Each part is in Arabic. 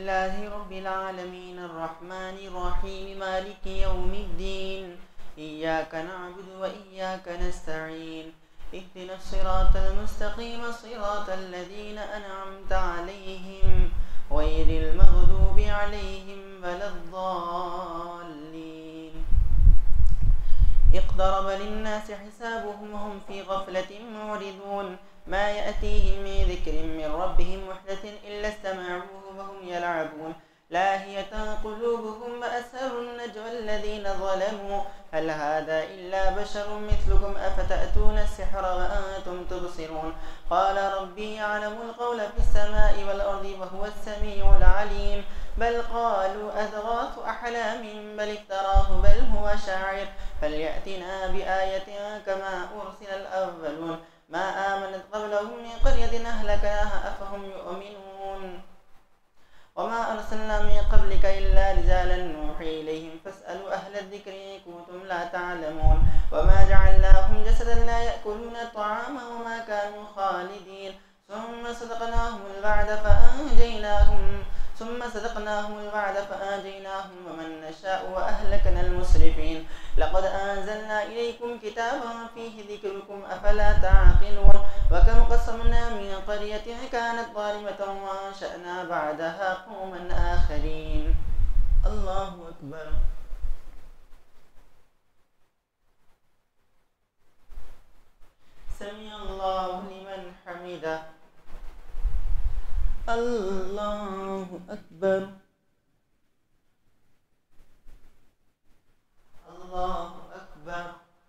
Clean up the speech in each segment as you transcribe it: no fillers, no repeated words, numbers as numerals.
لله رب العالمين الرحمن الرحيم مالك يوم الدين إياك نعبد وإياك نستعين اهدنا الصراط المستقيم صراط الذين أنعمت عليهم غير المغضوب عليهم ولا الضالين. اقترب للناس حسابهم وهم في غفلة معرضون ما يأتيهم من ذكر من ربهم محدث إلا استمعوه وهم يلعبون لاهية قلوبهم وأسروا النجوى الذين ظلموا هل هذا إلا بشر مثلكم أفتأتون السحر وأنتم تبصرون قال ربي يعلم القول في السماء والأرض وهو السميع العليم بل قالوا أضغاث أحلام بل افتراه بل هو شاعر فليأتنا بآية كما أرسل الأولون ما آمنت قبلهم من قرية أهلكناها أفهم يؤمنون وما أرسلنا من قبلك إلا رجالا نوحي إليهم فاسألوا أهل الذكر إن كنتم لا تعلمون وما جعلناهم جسدا لا يأكلون الطعام وما كانوا خالدين ثم صدقناهم الوعد فأنجيناهم ومن نشاء وأهلكنا المسرفين لقد أنزلنا إليكم كتابا فيه ذكركم أفلا تعقلون وكم قصمنا من قرية كانت ظالمة وأنشأنا بعدها قوما آخرين. الله أكبر. سمع الله لمن حمده. الله أكبر. الله أكبر.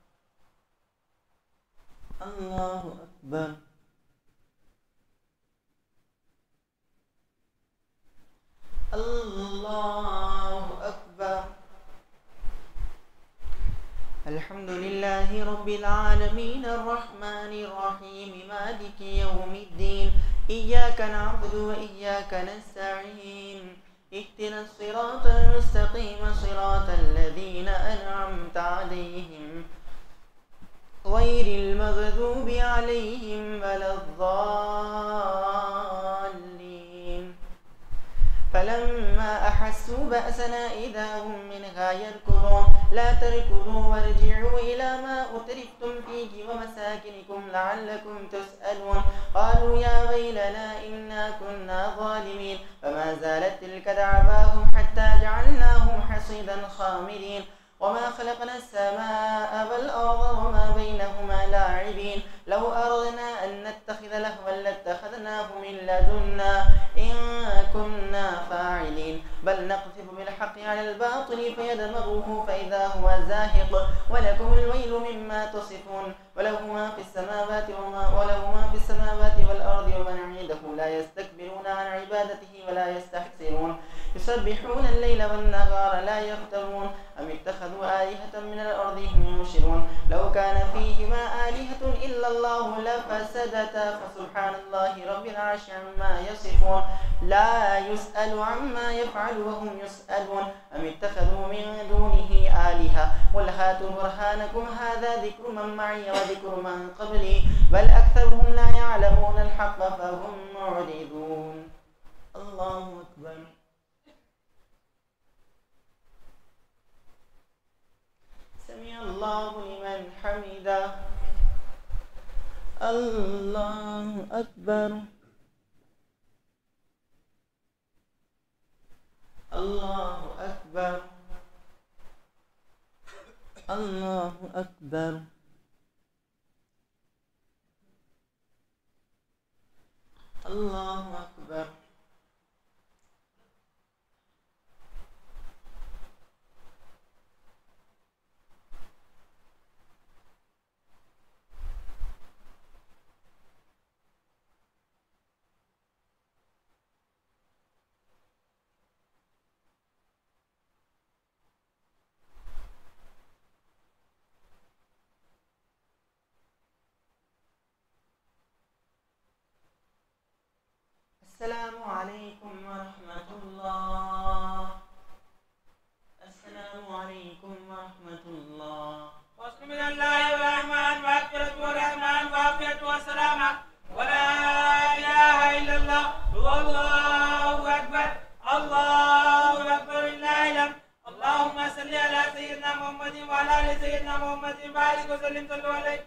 الله أكبر. الله أكبر. الحمد لله رب العالمين الرحمن الرحيم مالك يوم الدين إياك نعبد وإياك نستعين اهدنا الصراط المستقيم صراط الذين أنعمت عليهم غير المغضوب عليهم ولا الضالين فلما أحسوا بأسنا إذا هم منها يركضون لا تركضوا وارجعوا إلى ما أترفتم فيه ومساكنكم لعلكم تسألون قالوا يا ويلنا إنا كنا ظالمين فما زالت تلك دعواهم حتى جعلناهم حصيدا خامدين وما خلقنا السماء والأرض وما بينهما لاعبين لو أردنا أن نتخذ لهوا لاتخذناه من لدنا إن كنا فاعلين بل نقذف بالحق على الباطل فيدمغه فإذا هو زاهق ولكم الويل مما تصفون وله ما في السماوات والأرض ومن عنده لا يستكبرون عن عبادته ولا يستحسرون يسبحون الليل والنهار لا يفترون أم اتخذوا آلهة من الأرض هم ينشرون لو كان فيهما آلهة إلا الله لفسدتا فسبحان الله رب العرش عما يصفون لا يسأل عما يفعل وهم يسألون أم اتخذوا من دونه آلهة قل هاتوا برهانكم هذا ذكر من معي وذكر من قبلي بل أكثرهم لا يعلمون الحق فهم معرضون. الله أكبر. سمع الله لمن حمده. الله أكبر. الله أكبر. الله أكبر. الله أكبر. السلام عليكم ورحمة الله. السلام عليكم ورحمة الله. بسم الله الرحمن والمغفرة والرحمن والعافية والسلامة ولا إله إلا الله والله أكبر الله آل سيدنا محمد بارك وسلم صلوا عليه.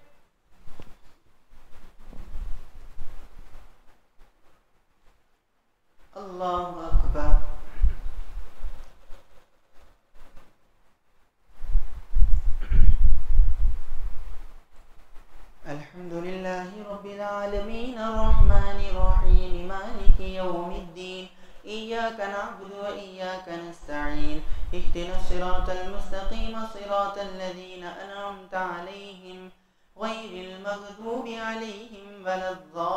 الله أكبر. الحمد لله رب العالمين الرحمن الرحيم مالك يوم الدين إياك نعبد وإياك نستعين اهدنا الصراط المستقيم صراط الذين أنعمت عليهم غير المغضوب عليهم ولا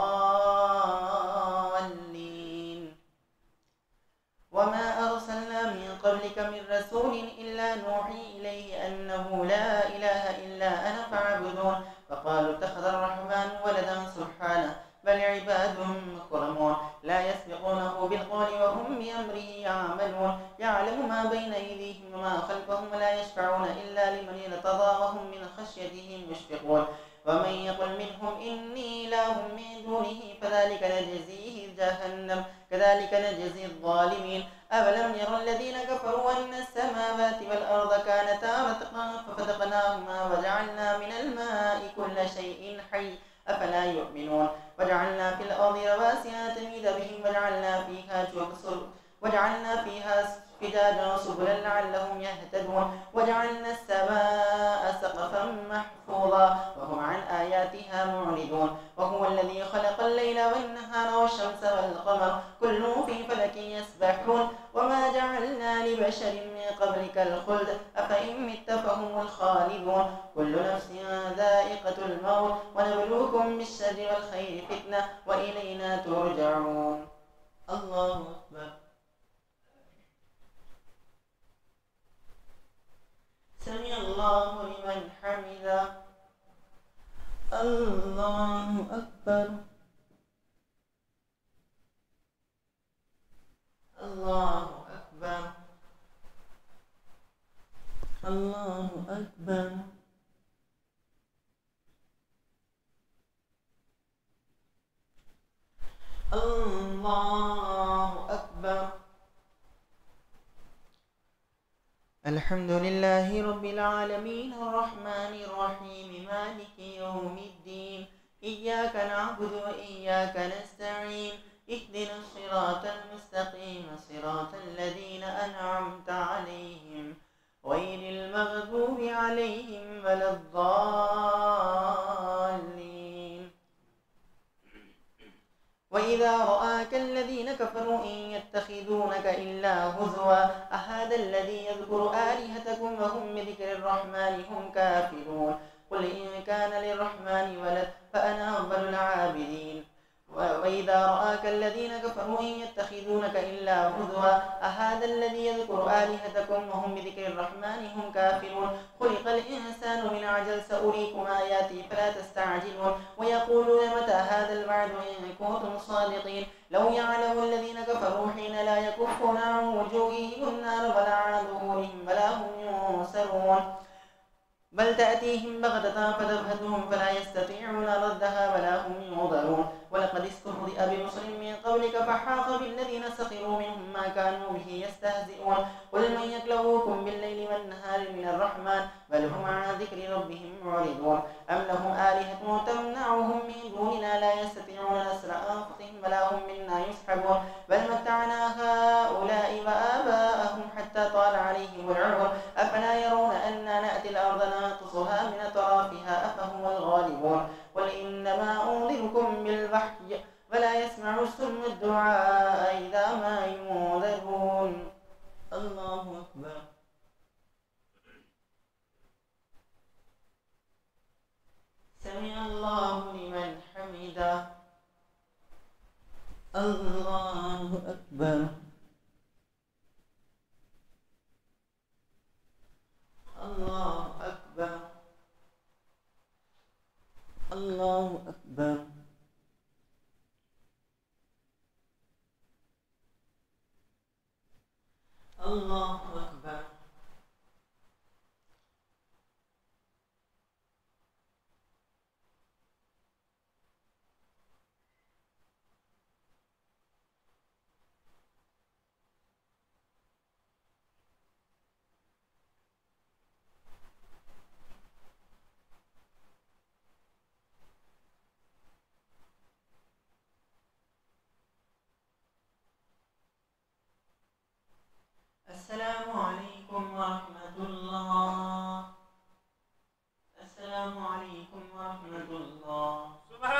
الضالين. وما أرسلنا من قبلك من رسول إلا نوحي إليه أنه لا إله إلا أنا فاعبدون. فقالوا اتخذ الرحمن ولدا سبحانه بل عباد مكرمون لا يسبقونه بالقول وهم بأمره يعملون. يعلم ما بين أيديهم وما خلفهم ولا يشفعون إلا لمن ارتضى وهم من خشيته مشفقون. ومن يقل منهم إني إله من دونه فذلك نجزيه جهنم كذلك نجزي الظالمين. أولم ير الذين كفروا أن السماوات والأرض كانتا رتقا ففتقناهما وجعلنا من الماء كل شيء حي أفلا يؤمنون. وجعلنا في الأرض رواسي تميد بهم وجعلنا فيها فجاجا سبلا لعلهم يهتدون. وجعلنا السماء سقفا محفوظا وهم عن آياتها معرضون. وهو الذي خلق الليل والنهار والشمس والقمر كل في فلك يسبحون. وما جعلنا لبشر من قبلك الخلد أفإن مت فهم الخالدون. كل نفس ذائقة الموت ونبلوكم بالشر والخير فتنة وإلينا ترجعون. الله أكبر. سمع الله لمن حمده. الله أكبر. الله أكبر. الله أكبر. الله أكبر. الحمد لله رب العالمين الرحمن الرحيم مالك يوم الدين إياك نعبد وإياك نستعين اهدنا الصراط المستقيم صراط الذين أنعمت عليهم غير المغضوب عليهم ولا الضالين. وإذا رآك الذين كفروا إن يتخذونك إلا هزوا أهذا الذي يذكر آلهتكم وهم بذكر الرحمن هم كافرون. قل إن كان للرحمن ولد فأنا أول العابدين. وإذا رآك الذين كفروا إن يتخذونك إلا هزوا أهذا الذي يذكر آلهتكم وهم بذكر الرحمن هم كافرون. خلق الإنسان من عجل سأريكم آياتي فلا تستعجلون. ويقولون متى هذا الوعد إن كنتم صادقين. لو يعلم الذين كفروا حين لا يكفون عن وجوههم النار ولا عن ظهورهم ولا هم ينصرون بل تأتيهم بغتة فتبهتهم فلا يستطيعون ردها ولا هم ينظرون. ولقد استهزئ برسل من قبلك فحاق بالذين سخروا منهم ما كانوا به يستهزئون. قل من يكلؤكم بالليل والنهار من الرحمن بل هم عن ذكر ربهم معرضون. أم لهم آلهة تمنعهم من دوننا لا يستطيعون نصر أنفسهم ولا هم منا يسحبون. بل متعنا هؤلاء وآباءهم حتى طال عليهم العمر أفلا يرون أنا نأتي الأرض ننقصها من أطرافها أفهم الغالبون. قل إنما أنذركم بالوحي ولا يسمع الصم الدعاء إذا ما ينذرون. الله أكبر. سمع الله لمن حمده. الله أكبر. الله أكبر. الله أكبر. الله أكبر.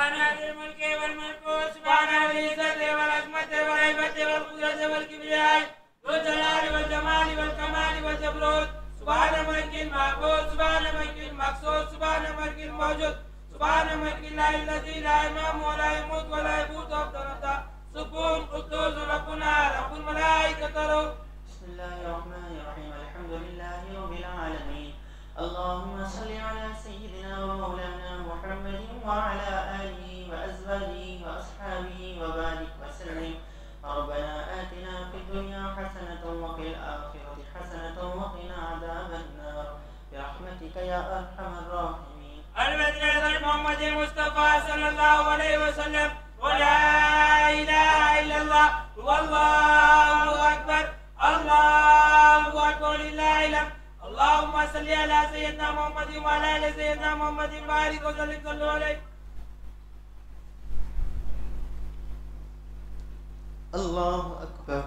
سبحان ذي الملك والملكوت سبحان ذي العزة والعظمة والهيبة والقدرة والكبرياء ذو الجلال والجمال والكمال والجبروت سبحان ملك المعبود سبحان ملك المقصود سبحان ملك الموجود سبحان ملك الله الذي لا ينام ولا يموت ولا يموت أبدا سبحان قدوس ربنا رب الملائكة روح. بسم الله الرحمن الرحيم الحمد لله رب العالمين اللهم صل على سيدنا ومولانا محمد وعلى آله وأزواجه وأصحابه وبارك وسلم. ربنا آتنا في الدنيا حسنة وفي الآخرة حسنة وقنا عذاب النار برحمتك يا أرحم الراحمين. المدينة محمد المصطفى صلى الله عليه وسلم ولا إله إلا الله والله أكبر الله أكبر لله الحمد. اللهم صل على سيدنا محمد وعلى آل سيدنا محمد بارك وسلم صلوا عليه. الله أكبر.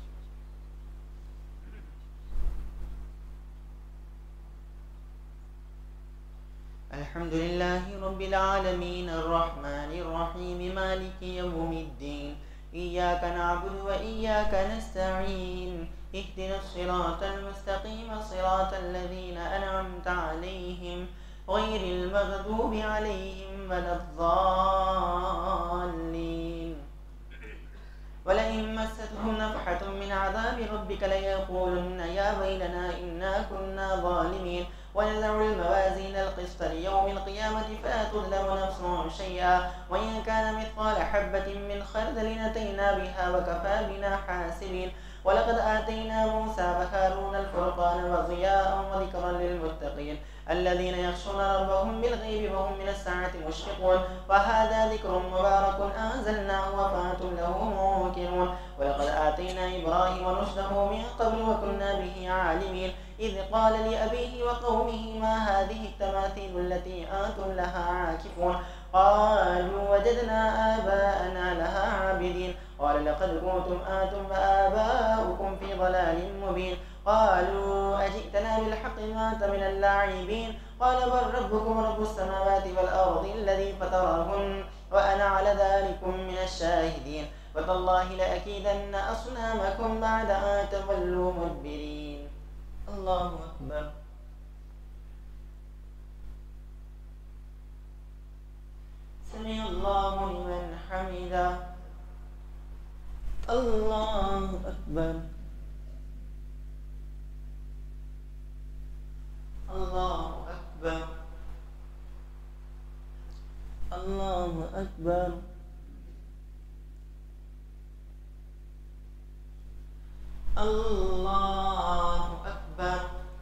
الحمد لله رب العالمين الرحمن الرحيم مالك يوم الدين إياك نعبد وإياك نستعين اهدنا الصراط المستقيم صراط الذين أنعمت عليهم غير المغضوب عليهم ولا الضالين. ولئن مستهم نفحة من عذاب ربك ليقولن يا ويلنا إنا كنا ظالمين ونضع الموازين القسط ليوم القيامة فلا تظلم نفس شيئا وإن كان مثقال حبة من خردل أتينا بها وكفى بنا حاسبين. ولقد آتينا موسى وهارون الفرقان وضياء وذكرا للمتقين الذين يخشون ربهم بالغيب وهم من الساعة مشفقون وهذا ذكر مبارك أنزلناه وأنتم له منكرون. ولقد آتينا إبراهيم رشده من قبل وكنا به عالمين إذ قال لأبيه وقومه ما هذه التماثيل التي أنتم لها عاكفون قالوا وجدنا آباءنا لها عابدين قال لقد كنتم أنتم وآباؤكم في ضلال مبين قالوا أجئتنا بالحق ما أنت من اللاعبين قال بل ربكم رب السماوات والأرض الذي فطرهن وأنا على ذلكم من الشاهدين وتالله لأكيدن أصنامكم بعد أن تولوا مدبرين. الله أكبر. سمع الله لمن حمده. الله أكبر. الله أكبر. الله أكبر. الله أكبر.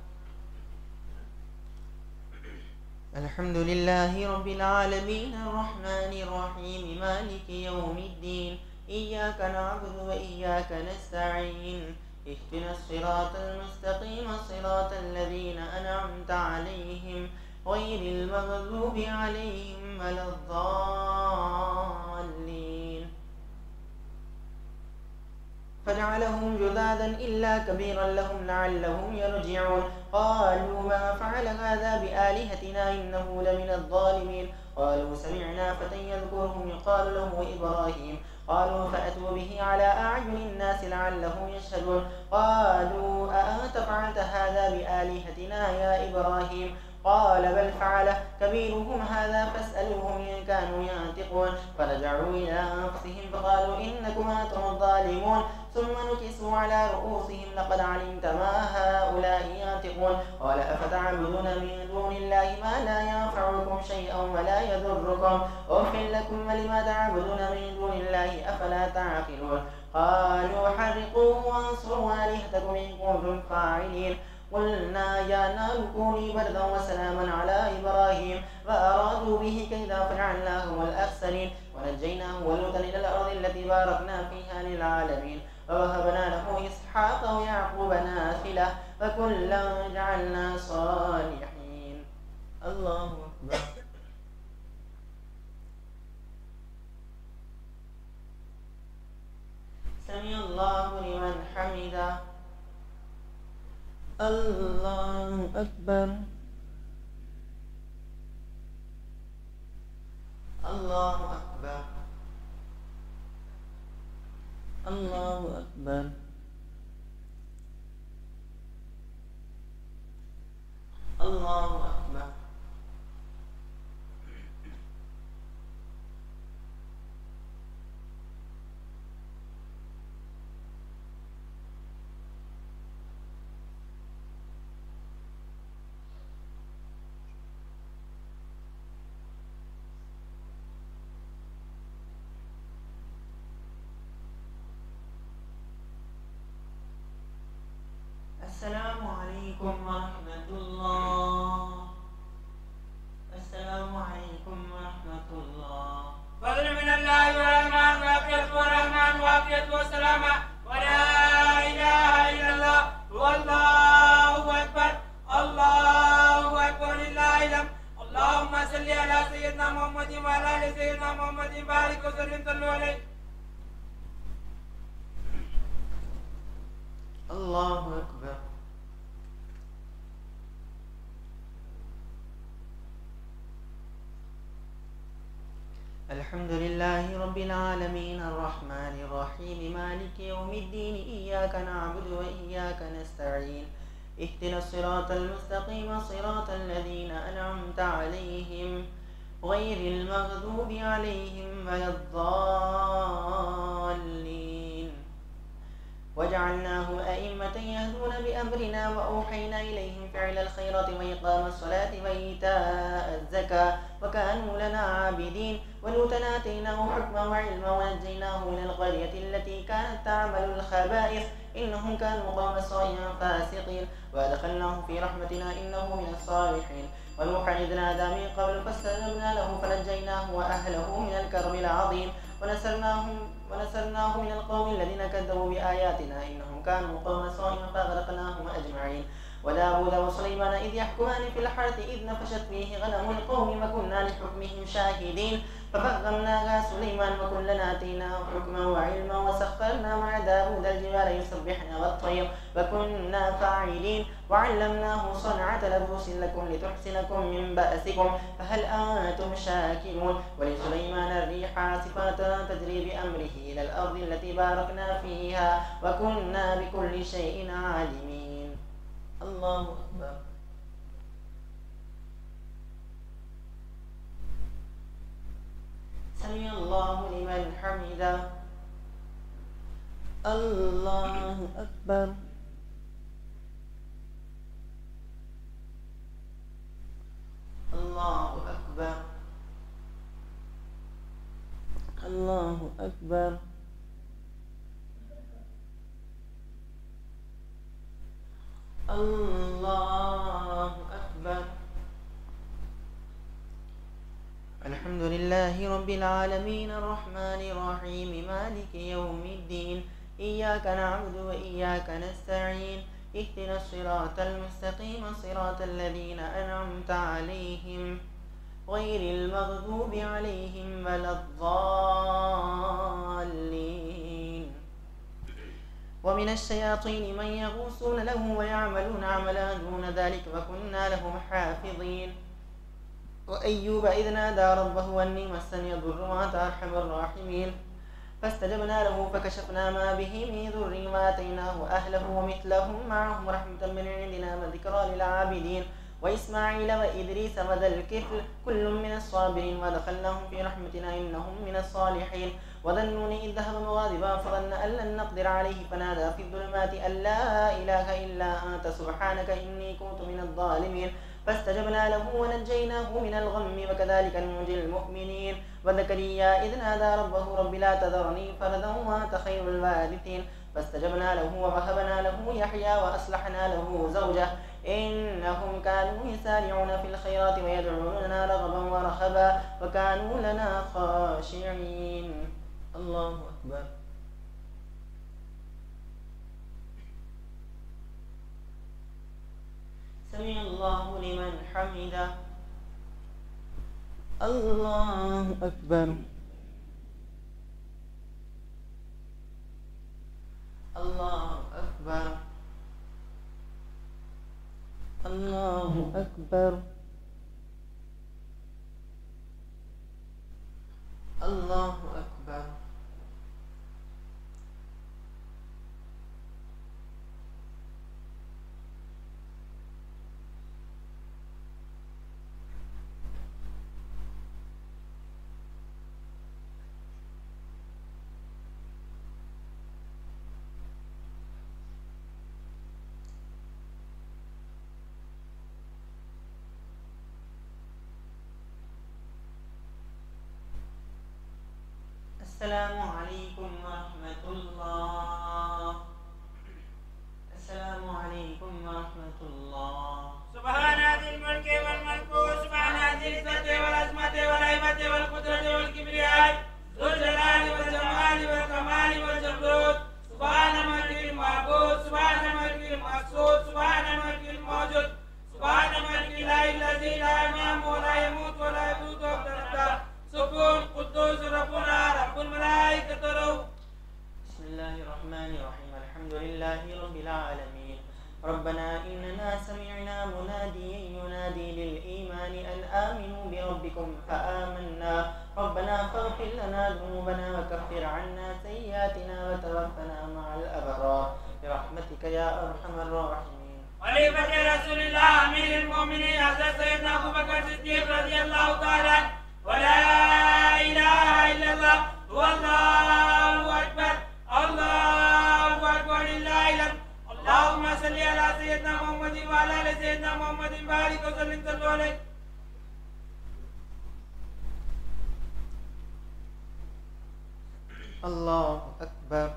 الحمد لله رب العالمين الرحمن الرحيم مالك يوم الدين إياك نعبد وإياك نستعين اهدنا الصراط المستقيم صراط الذين أنعمت عليهم غير المغضوب عليهم ولا الضالين. فجعلهم جذاذا إلا كبيرا لهم لعلهم يرجعون قالوا ما فعل هذا بآلهتنا إنه لمن الظالمين قالوا سمعنا فتى يذكرهم يقال له إبراهيم قالوا فأتوا به على أعين الناس لعلهم يشهدون قالوا أأنت فعلت هذا بآلهتنا يا إبراهيم قال بل فعله كبيرهم هذا فاسألوهم إن كانوا ينطقون فرجعوا إلى أنفسهم فقالوا إنكم أنتم الظالمون ثم نكسوا على رؤوسهم لقد علمت ما هؤلاء ينطقون قال أفتعبدون من دون الله ما لا ينفعكم شيئا ولا يضركم أف لكم ولما تعبدون من دون الله أفلا تعقلون قالوا حرقوه وانصروا آلهتكم إن كنتم فاعلين قلنا يا نار كوني بردا وسلاما على إبراهيم فأرادوا به كيدا فجعلناهم الأخسرين ونجيناه ولوطا إلى الأرض التي باركنا فيها للعالمين ووهبنا له إسحاق ويعقوب نافلة فكلا جعلنا صالحين. الله أكبر. سمع الله لمن حمده. الله أكبر. الله أكبر الله أكبر الله أكبر. السلام عليكم ورحمة الله. السلام عليكم ورحمة الله. فضل من الله ورحمن وعافية ورحمن وعافية وسلامة ولا إله إلا الله والله أكبر الله أكبر لله الحمد. اللهم صل على سيدنا محمد وعلى آل سيدنا محمد بارك وسلم صلوا عليه. الله أكبر. الحمد لله رب العالمين الرحمن الرحيم مالك يوم الدين إياك نعبد وإياك نستعين اهدنا الصراط المستقيم صراط الذين أنعمت عليهم غير المغضوب عليهم ولا الضالين وجعلناه أئمة يهدون بأمرنا وأوحينا إليهم فعل الخيرات وإقام الصلاة وإيتاء الزكاة وكانوا لنا عابدين ولوطا آتيناه حكما وعلما ونجيناه من القرية التي كانت تعمل الخبائث إنهم كانوا قوم سوء فاسقين وأدخلناه في رحمتنا إنه من الصالحين ونوحا إذ نادى من قبل فاستجبنا له فنجيناه وأهله من الكرب العظيم ونصرناه من القوم الذين كذبوا بآياتنا إنهم كانوا قوم سوء فأغرقناهم أجمعين وداود وسليمان إذ يحكمان في الحرث إذ نفشت فيه غنم القوم وكنا لحكمهم شاهدين ففهمناها سليمان وكلا آتيناه حكما وعلما وسخرنا مع داود الجبال يسبحن والطير وكنا فاعلين وعلمناه صنعة لبوس لكم لتحسنكم من بأسكم فهل أنتم شاكرون ولسليمان الريح عاصفة تجري بأمره إلى الأرض التي باركنا فيها وكنا بكل شيء عالمين. الله أكبر. سمع الله لمن حمده. الله أكبر. الله أكبر. الله أكبر. الله أكبر. الحمد لله رب العالمين الرحمن الرحيم مالك يوم الدين إياك نعبد وإياك نستعين اهدنا الصراط المستقيم صراط الذين أنعمت عليهم غير المغضوب عليهم ولا الضالين ومن الشياطين من يغوصون له ويعملون عملا دون ذلك وكنا لهم حافظين وأيوب إذ نادى ربه أني مسني الضر وأنت أرحم الراحمين فاستجبنا له فكشفنا ما به من ضر وآتيناه أهله ومثلهم معهم رحمة من عندنا وذكرى للعابدين وإسماعيل وإدريس وذا الكفل كل من الصابرين ودخلناهم في رحمتنا إنهم من الصالحين وذا النون إذ ذهب مغاضبا فظن أن لن نقدر عليه فنادى في الظلمات أن لا إله إلا أنت سبحانك إني كنت من الظالمين فاستجبنا له ونجيناه من الغم وكذلك ننجي المؤمنين وزكريا إذ نادى ربه رب لا تذرني فردا وأنت خير الوارثين فاستجبنا له ووهبنا له يحيى وأصلحنا له زوجه إنهم كانوا يسارعون في الخيرات ويدعوننا رغبا ورهبا وكانوا لنا خاشعين. الله أكبر. سمع الله لمن حمده. الله أكبر. الله أكبر. الله أكبر. الله أكبر. السلام عليكم ورحمة الله. السلام عليكم ورحمة الله. سبحان ذي الملك والملكوت سبحان ذي العزة والعظمة والهيبة والقدرة والكبرياء ذو الجلال والجمال والكمال والجبروت سبحان ملك المعبود سبحان ملك المقصود سبحان ملك الموجود سبحان ملك الإله الذي لا ينام ولا يموت ولا يموت ولا سبحان قدوس ربنا رب الملائكة والروح. بسم الله الرحمن الرحيم. الحمد لله رب العالمين. ربنا إننا سمعنا مناديا ينادي للإيمان أن آمنوا بربكم فآمنا. ربنا فاغفر لنا ذنوبنا وكفر عنا سيئاتنا وتوفنا مع الأبرار برحمتك يا أرحم الراحمين. خليفة رسول الله أمير المؤمنين حضرت سيدنا أبو بكر الصديق رضي الله تعالى عنه. ولا إله إلا الله والله أكبر الله أكبر لله الحمد. اللهم صل على سيدنا محمد وعلى آل سيدنا محمد بارك وسلم صلوا عليه. الله أكبر.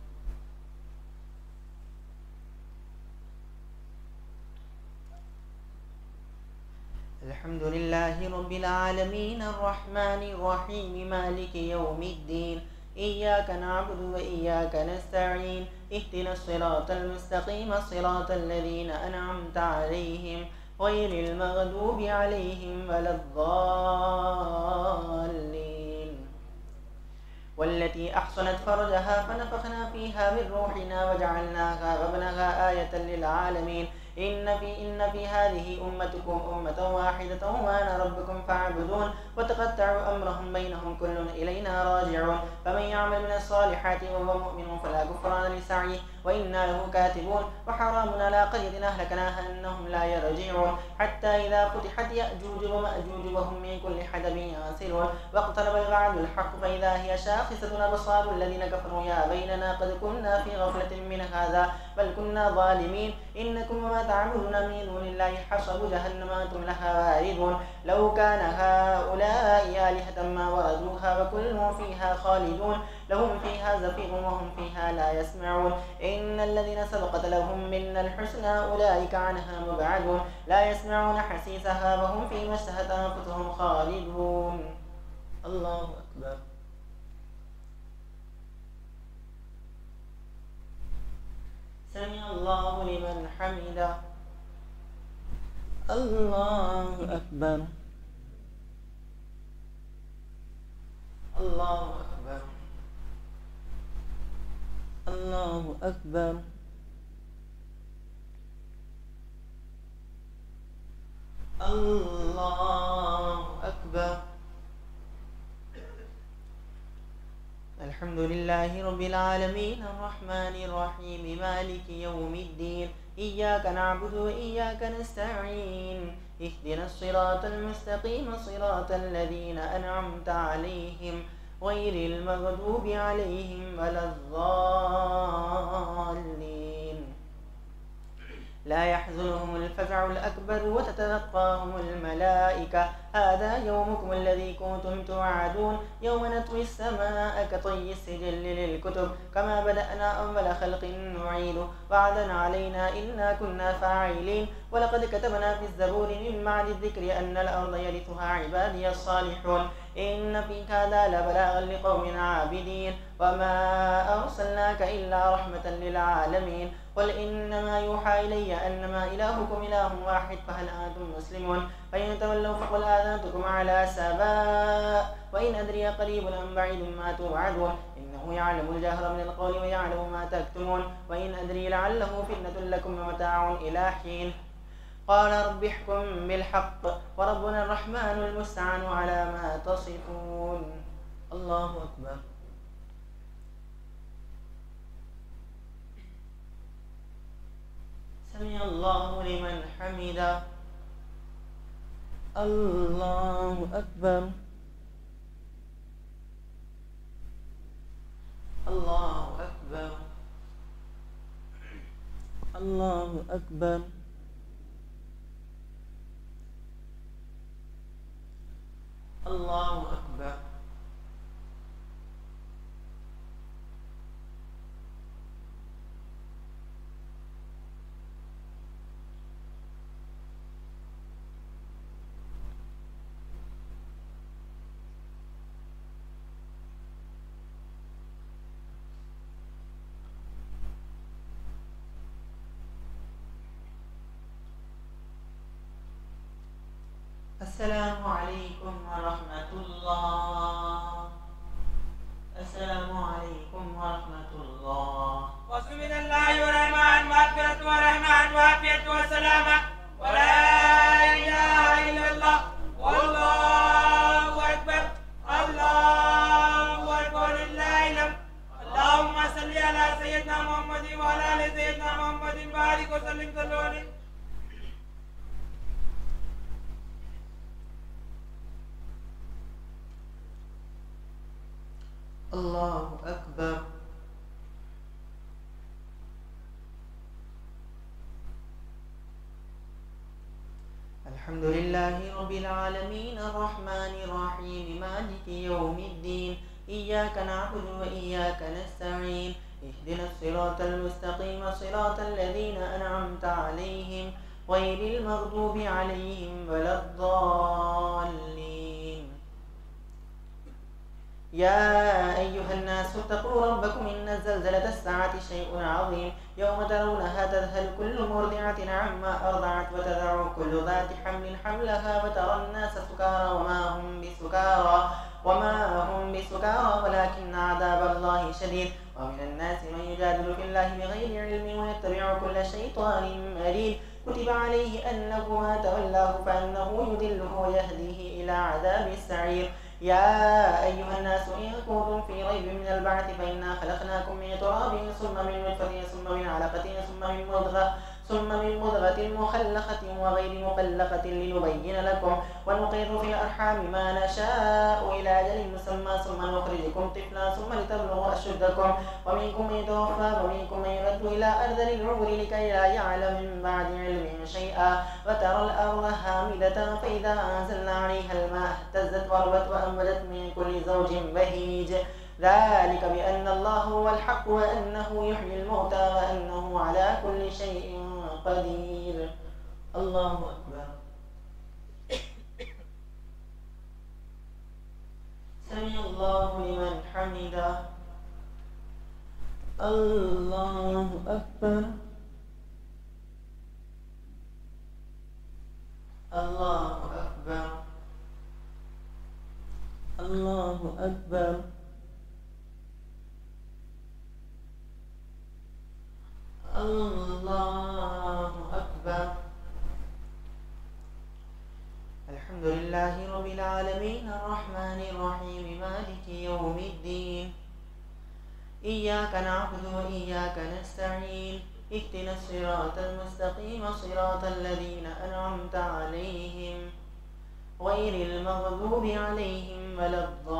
الحمد لله رب العالمين الرحمن الرحيم مالك يوم الدين. إياك نعبد وإياك نستعين. اهدنا الصراط المستقيم صراط الذين أنعمت عليهم غير المغضوب عليهم ولا الضالين. والتي أحصنت فرجها فنفخنا فيها من روحنا وجعلناها وابنها آية للعالمين. إن في هذه أمتكم أمة واحدة وأنا ربكم فاعبدون. وتقطعوا أمرهم بينهم كل إلينا راجعون. فمن يعمل من الصالحات وهو مؤمن فلا كفران لسعيه وإنا له كاتبون. وحرام على قرية أهلكناها أنهم لا يرجعون حتى إذا فتحت يأجوج ومأجوج وهم من كل حدب ينسلون. واقترب الوعد الحق فإذا هي شاخصة أبصار الذين كفروا يا بيننا قد كنا في غفلة من هذا بل كنا ظالمين. إنكم وما تعبدون من دون الله حصب جهنم أنتم لها واردون. لو كان هؤلاء آلهة ما وردوها وكل فيها خالدون. لهم فيها زفير وهم فيها لا يسمعون. إن الذين سبقت لهم منا الحسنى أولئك عنها مبعدون. لا يسمعون حسيسها وهم فيما اشتهت أنفسهم خالدون. الله أكبر. سمع الله لمن حمده. الله أكبر. الله أكبر. الله أكبر. الله أكبر. الحمد لله رب العالمين الرحمن الرحيم مالك يوم الدين. إياك نعبد وإياك نستعين. اهدنا الصراط المستقيم صراط الذين أنعمت عليهم غير المغضوب عليهم ولا الضالين. لا يحزنهم الفزع الأكبر وتتلقاهم الملائكة هذا يومكم الذي كنتم توعدون. يوم نطوي السماء كطي السجل للكتب كما بدأنا أول خلق نعيد وعدا علينا إنا كنا فاعلين. ولقد كتبنا في الزبور من بعد الذكر أن الأرض يرثها عبادي الصالحون. إن في هذا لبلاغا لقوم عابدين. وما أرسلناك إلا رحمة للعالمين. قل إنما يوحى إلي أنما إلهكم إله واحد فهل أنتم مسلمون. فإن تولوا فقل آذنتكم على سواء وإن أدري قريب أم بعيد ما توعدون. إنه يعلم الجهر من القول ويعلم ما تكتمون. وإن أدري لعله فتنة لكم ومتاع إلى حين. قال رب احكم بالحق وربنا الرحمن المستعان على ما تصفون. الله الله أكبر. سمع الله لمن حمده. الله أكبر. الله أكبر. الله أكبر. الله أكبر. السلام عليكم ورحمة الله. السلام عليكم ورحمة الله. وصل من الله ورحمة مغفرة ورحمة وعافية وسلامة ولا إله إلا الله والله أكبر. الله أكبر لله الحمد. اللهم صل على سيدنا محمد وعلى آل سيدنا محمد بارك وسلم صلوا عليه. الله أكبر. الحمد لله رب العالمين الرحمن الرحيم مالك يوم الدين إياك نعبد وإياك نستعين اهدنا الصراط المستقيم صراط الذين أنعمت عليهم غير المغضوب عليهم ولا الضالين. يا أيها الناس اتقوا ربكم إن زلزلة الساعة شيء عظيم يوم ترونها تذهل كل مرضعة عما أرضعت وتضع كل ذات حمل حملها وترى الناس سكارى وما هم بسكارى ولكن عذاب الله شديد. ومن الناس من يجادل في الله بغير علم ويتبع كل شيطان مريد كتب عليه أنه ما تولاه فأنه يضله ويهديه إلى عذاب السعير. يا أيها الناس إن كنتم في ريب من البعث فإنا خلقناكم من تراب ثم من نطفة ثم من علقة ثم من مضغة مخلقة وغير مخلقة لنبين لكم ونقر في الأرحام ما نشاء إلى أجل مسمى ثم نخرجكم طفلا ثم لتبلغوا أشدكم ومنكم من يتوفى ومنكم من يرد إلى أرذل العمر لكي لا يعلم من بعد علم شيئا وترى الأرض هامدة فإذا أنزلنا عليها الماء اهتزت وربت وأنبتت من كل زوج بهيج ذلك بأن الله هو الحق وأنه يحيي الموتى وأنه على كل شيء قدير. الله أكبر. سمع الله لمن حمده. الله أكبر. الله أكبر. الله أكبر. الله أكبر. الحمد لله رب العالمين الرحمن الرحيم مالك يوم الدين إياك نعبد وإياك نستعين اهدنا الصراط المستقيم صراط الذين أنعمت عليهم غير المغضوب عليهم ولا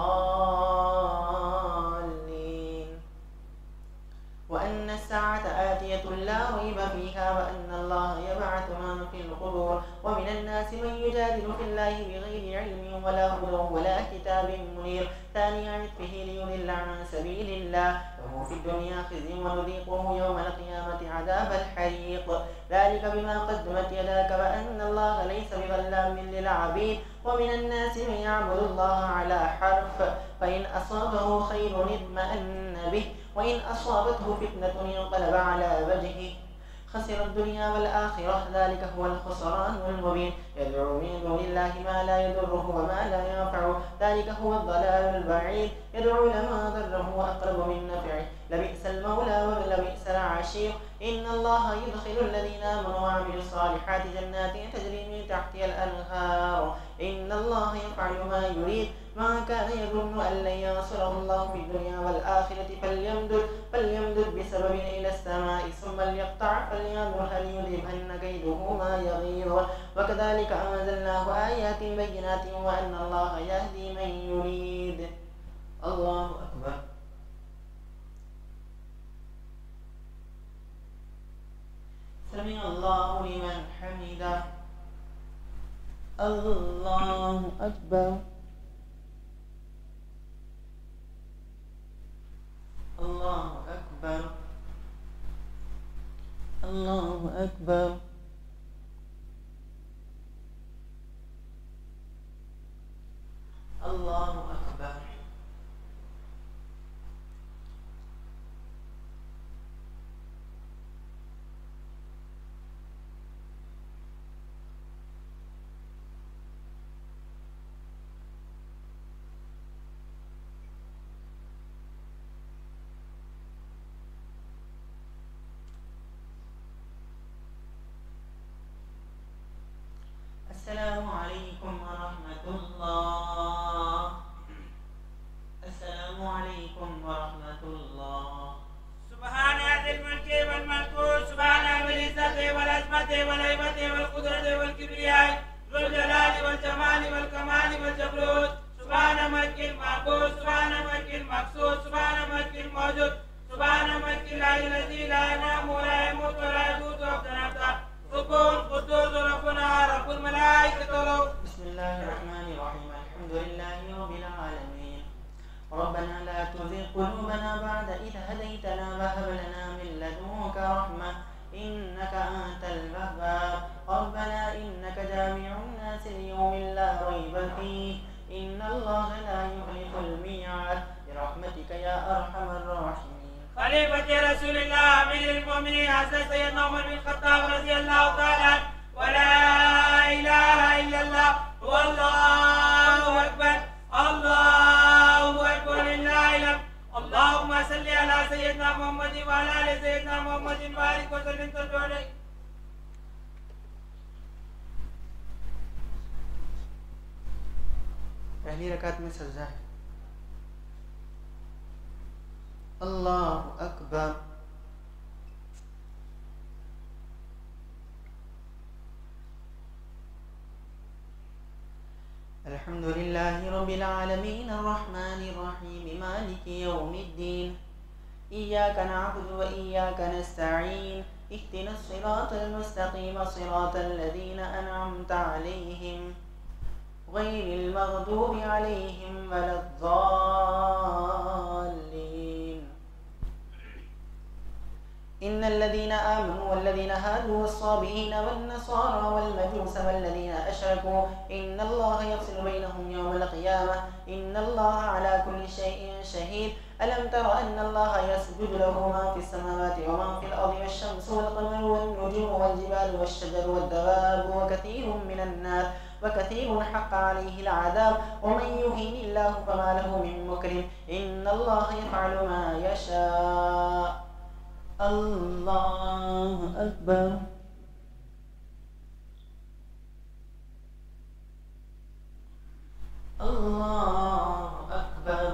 الضالين. وأن الساعة آتية لا ريب فيها وأن الله يبعث من في القبور ومن الناس من يجادل في الله بغير علم ولا هدى ولا كتاب منير ثاني عطفه ليضل عن سبيل الله وهو في الدنيا خزي ونذيقه يوم القيامة عذاب الحريق ذلك بما قدمت يداك وأن الله ليس بظلام للعبيد. ومن الناس من يعبد الله على حرف فإن أصابه خير اطمأن به وإن أصابته فتنة انقلب على وجهه خسر الدنيا والآخرة ذلك هو الخسران المبين. يدعو من دون الله ما لا يضره وما لا ينفعه ذلك هو الضلال البعيد. يدعو لما ضره وأقرب من نفعه لبئس المولى ولبئس العشير. إن الله يدخل الذين آمنوا وعملوا الصالحات جنات تجري من تحتها الأنهار إن الله يفعل ما يريد. ما كان يظن أن لن ينصره الله في الدنيا والآخرة فليمدد بسبب إلى السماء ثم ليقطع فلينظر هل يذهبن كيده ما يغيظ وكذلك أنزلناه آيات بينات وأن الله يهدي من يريد. الله أكبر. سمع الله لمن حمده. الله أكبر. الله أكبر. الله أكبر. الله أكبر. السلام عليكم ورحمة الله. السلام عليكم ورحمة الله. سبحان ذي الملك والملكوت سبحان ذي العزة والعظمة والهيبة والقدرة والكبرياء ذو الجلال والجمال والكمال والجبروت سبحان ملك المعبود سبحان ملك المقصود سبحان ملك الموجود سبحان ملك الله الذي لا ينام ولا يموت ولا يموت وابدا سبحان قدوس ربنا رب الملائكة والروح. بسم الله الرحمن الرحيم. الحمد لله رب العالمين. ربنا لا تزغ قلوبنا بعد إذ هديتنا وهب لنا من لدنك رحمة إنك أنت الوهاب. ربنا إنك جامع الناس ليوم لا ريب فيه إن الله لا يخلف الميعاد برحمتك يا أرحم الراحمين. خليفة رسول الله أمير المؤمنين حضرت سيدنا عمر بن الخطاب رضي الله تعالى عنه. ولا إله إلا الله والله أكبر الله أكبر لله الحمد. اللهم صل على سيدنا محمد وعلى آل سيدنا محمد بارك وسلم تسليما. पहली रकात में सजदा है। अल्लाह अकबर। अल्हम्दुलिल्लाहि रब्बिल आलमीन अर्रहमानिर रहीम मालिकि यौमिद्दीन इय्याका नअबुदु व इय्याका नस्तईन इह्दिनस सिरातल मुस्तकीम सिरातल लज़ीना अनअमता अलैहिम गैरिल मग़दूबि अलैहिम वलद्दाल्लीन। إن الذين آمنوا والذين هادوا والصابئين والنصارى والمجوس والذين أشركوا إن الله يفصل بينهم يوم القيامة إن الله على كل شيء شهيد. ألم تر أن الله يسجد له ما في السماوات وما في الأرض والشمس والقمر والنجوم والجبال والشجر والدواب وكثير من الناس وكثير حق عليه العذاب ومن يهين الله فما له من مكرم إن الله يفعل ما يشاء. الله أكبر. الله أكبر.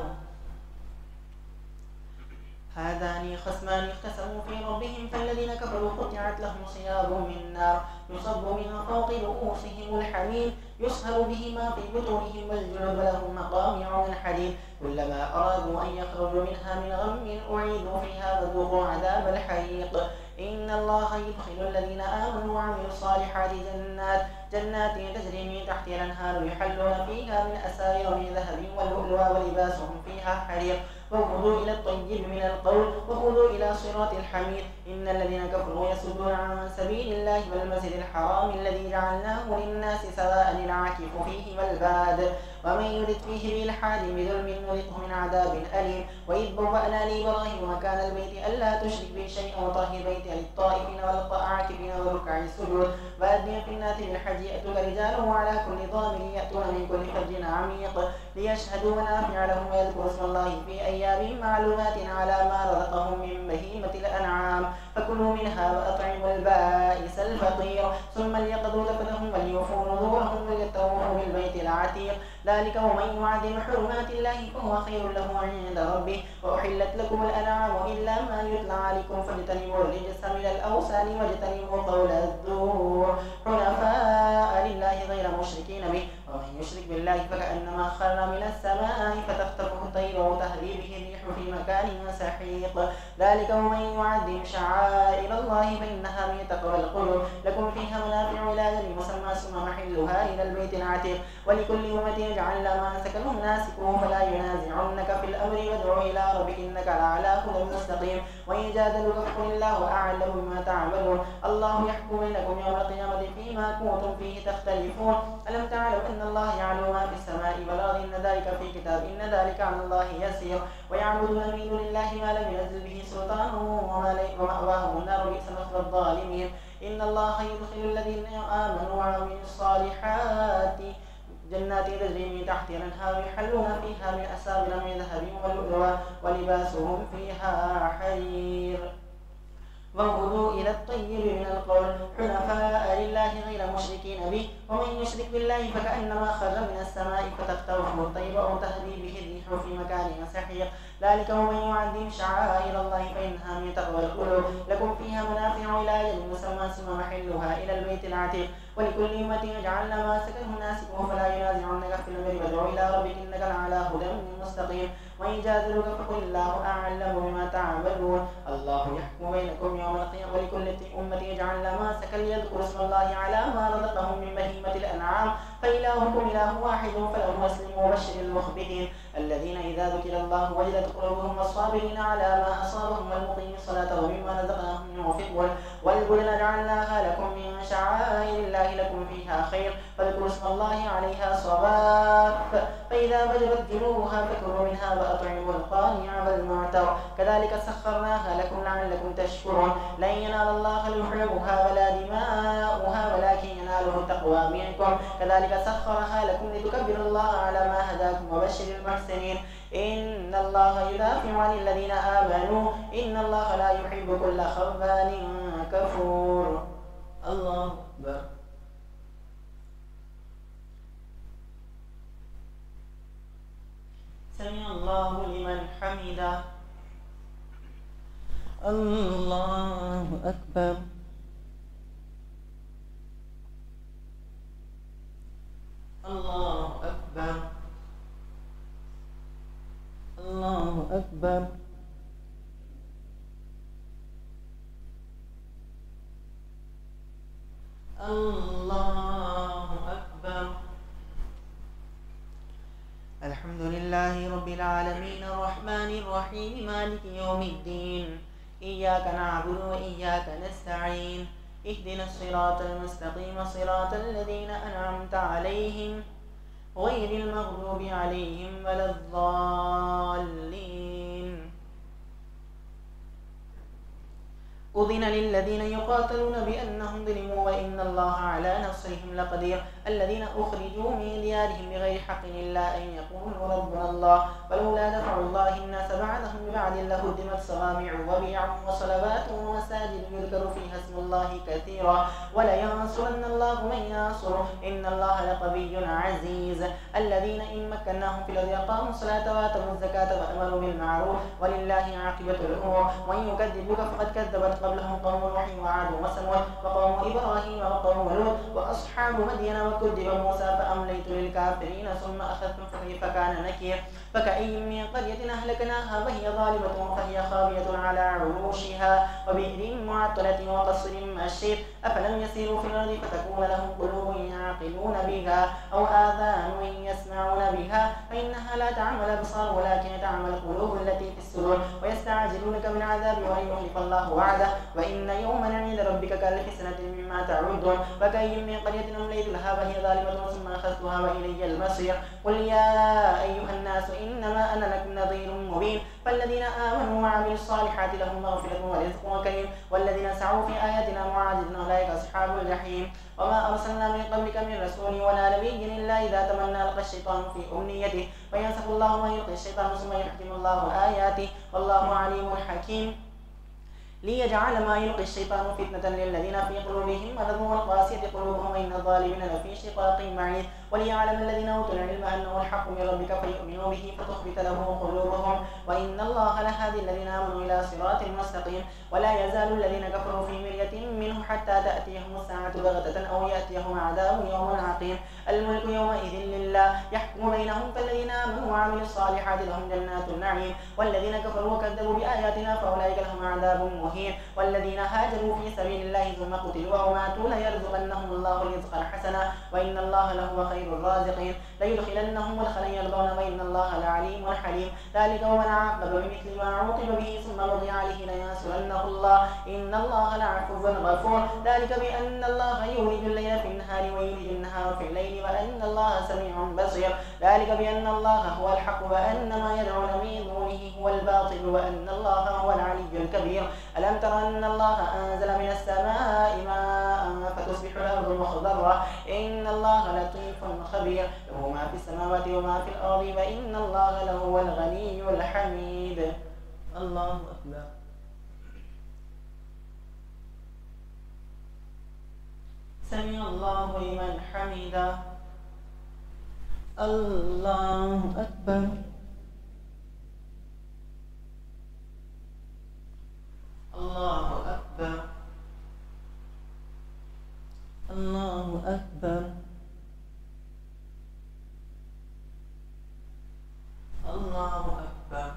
هذان خصمان اختصموا في ربهم فالذين كفروا قطعت لهم صيام من نار يصب من فوق رؤوسهم الحميم يصهر به ما في بطونهم والجلود ولهم مقامع من حديد كلما أرادوا أن يخرجوا منها من غم أعيدوا فيها فذوقوا عذاب الحريق. إن الله يدخل الذين آمنوا وعملوا الصالحات جنات تجري من تحتها الأنهار يحلون فيها من أساور من ذهب واللؤلؤ ولباسهم فيها حرير وخذوا إلى الطيب من القول وخذوا إلى صراط الحميد. إن الذين كفروا يصدون عن سبيل الله والمسجد الحرام الذي جعلناه للناس سواء العاكف فيه والباد ومن يرد فيه بإلحاد بظلم نذقه من عذاب أليم. وإذ بوأنا لإبراهيم مكان البيت ألا تشرك بي شيئا وطهر بيتي للطائفين والعاكفين والركع السجود وأذن في الناس بالحج يأتوك رجالا وعلى كل ضامر يأتون من كل فج عميق ليشهدوا منافع لهم ويذكروا اسم الله في أيام معلومات على ما رزقهم من بهيمة الأنعام فكلوا منها وأطعموا البائس الفقير ثم ليقضوا تفثهم وليوفوا نذورهم وليطوفوا بالبيت العتيق عتيق. ذلك ومن يعظم حرمات الله فهو خير له عند ربه. وأحلت لكم الأنعام إلا ما يتلى عليكم فاجتنبوا الرجس من الأوثان واجتنبوا قول الزور حنفاء لله غير مشركين به. ومن يشرك بالله فكأنما خر من السماء فتخطفه الطير وتهوي به الريح في مكان سحيق. ذلك ومن يعظم شعائر الله فإنها من تقوى القلوب. لكم فيها منافع إلى أجل مسمى ثم محلها إلى البيت العتيق. ولكل أمة جعلنا مناسكهم ناسكوه فلا ينازعنك في الأمر وادع إلى ربك إنك لعلى هدى مستقيم. وإن جادلوك فقل الله أعلم بما تعملون. الله يحكم بينكم يوم القيامة فيما كنتم فيه تختلفون. ألم تعلم أن الله يعلم ما في السماء والأرض إن ذلك في كتاب إن ذلك على الله يسير. ويعبدون من دون الله ما لم ينزل به سلطانه ومأواهم النار بئس مثوى الظالمين. إن الله يدخل الذين آمنوا وعملوا الصالحات جنات تجري من تحتها الأنهار يحلون فيها من أساور من ذهب ولؤلؤا ولباسهم فيها حرير. وانظروا إلى الطيب من القول حنفاء لله غير مشركين به. ومن يشرك بالله فكأنما خر من السماء فتخطفه الطير أو تهوي به الريح في مكان سحيق. ذلك ومن يعظم شعائر الله فإنها من تقوى القلوب. لكم فيها منافع إلى أجل مسمى ثم محلها إلى البيت العتيق. ولكل أمة جعلنا مناسكهم ناسكوه فلا ينازعنك في الأمر وادع إلى ربك إنك لعلى هدى مستقيم. وإن جادلوك فقل الله أعلم بما تعملون. الله يحكم بينكم يوم القيامة. ولكل أمة جعلنا مناسكا ليذكروا اسم الله على ما رزقهم من بهيمة الأنعام فإلهكم إله واحد فله أسلموا وبشر المخبتين الذين إذا ذكر الله وجلت قلوبهم والصابرين على ما أصابهم والمقيم الصلاة ومما رزقناهم ينفقون. والبدن جعلناها لكم من شعائر الله لكم فيها خير فاذكروا اسم الله عليها صواف فإذا وجبت جنوبها فكلوا منها وأطعموا القانع والمعتر كذلك سخرناها لكم لعلكم تشكرون. لن ينال الله لحومها ولا دماؤها ولكن يناله التقوى منكم. كذلك سخرها لكم لتكبروا الله على ما هداكم وبشر المحسنين. إن الله يدافع عن الذين آمنوا إن الله لا يحب كل خوان كفور. الله أكبر. سمع الله لمن حمده. الله أكبر. الله أكبر. الله أكبر. الله أكبر. الحمد لله رب العالمين الرحمن الرحيم مالك يوم الدين إياك نعبد وإياك نستعين اهدنا الصراط المستقيم صراط الذين أنعمت عليهم غير المغضوب عليهم ولا الضالين. أذن للذين يقاتلون بأنهم ظلموا وإن الله على نصرهم لقدير. الذين أخرجوا من ديارهم بغير حق إلا أن يقولوا ربنا الله ولولا دفع الله الناس بعضهم ببعض لهدمت صوامع وبيع وصلوات ومساجد يذكر فيها اسم الله كثيرا ولينصرن الله من ينصره إن الله لقوي عزيز. الذين إن مكناهم في الأرض أقاموا الصلاة وآتوا الزكاة وأمروا بالمعروف ولله عاقبة الأمور. وإن يكذبوك فقد كذبت قبلهم قوم نوح وعاد وثمود وقوم إبراهيم وقوم لوط وأصحاب مدين وكذب موسى فأمليت للكافرين ثم أخذتم فكيف كان نكير. فكأي من قرية أهلكناها وهي ظالمة فهي خاوية على عروشها وبئر معطلة وقصر مشيد. أفلم يسيروا في الأرض فتكون لهم قلوب يعقلون بها أو آذان يسمعون بها فإنها لا تعمل الأبصار ولكن تعمل القلوب التي في الصدور. ويستعجلونك بالعذاب ولن يخلف الله وعده وإن يوما عند ربك كألف سنة مما تعدون. فكأي من قرية أمليت لها وهي ظالمة ثم أخذتها وإلي المصير. قل يا أيها الناس إنما أنا لكم نظير مبين. فالذين آمنوا وعملوا الصالحات لهم مغفرة ورزق كريم والذين سعوا في آياتنا معاجزين أولئك أصحاب الجحيم. وما أرسلنا من قبلك من رسول ولا نبي إلا إذا تمنى ألقى الشيطان في أمنيته وينسخ الله ما يلقي الشيطان ثم يحكم الله آياته والله عليم حكيم. ليجعل ما يلقي الشيطان فتنة للذين في قلوبهم مرض والقاسية قلوبهم وإن الظالمين لفي شقاق بعيد وليعلم الذين أوتوا العلم أنه الحق من ربك فيؤمنوا به فتخبت له قلوبهم وإن الله لهادي الذين آمنوا إلى صراط مستقيم ولا يزال الذين كفروا في مرية منه حتى تأتيهم الساعة بغتة أو يأتيهم عذاب يوم عقيم الملك يومئذ لله يحكم بينهم فالذين آمنوا وعملوا الصالحات لهم جنات النعيم والذين كفروا وكذبوا بآياتنا فأولئك لهم عذاب مهين والذين هاجروا في سبيل الله ثم قتلوا أو ماتوا ليرزقنهم الله رزقا حسنا وإن الله لهو خير الرازقين ليدخلنهم مدخلا يرضون وإن الله لعليم حليم ذلك ومن عاقب بمثل ما عوقب به ثم بغي عليه لينصرنه الله إن الله لعفو غفور ذلك بأن الله يولج الليل في النهار ويولج النهار في الليل وأن الله سميع بصير ذلك بأن الله هو الحق وأن ما يدعون من دونه هو الباطل وأن الله هو العلي الكبير ألم تر أن الله أنزل من السماء ماء فتصبح الأرض مخضرة إن الله لطيف خبير له ما في السماوات وما في الأرض وإن الله لهو الغني الحميد الله أكبر سمع الله لمن حمده الله أكبر الله أكبر الله أكبر الله أكبر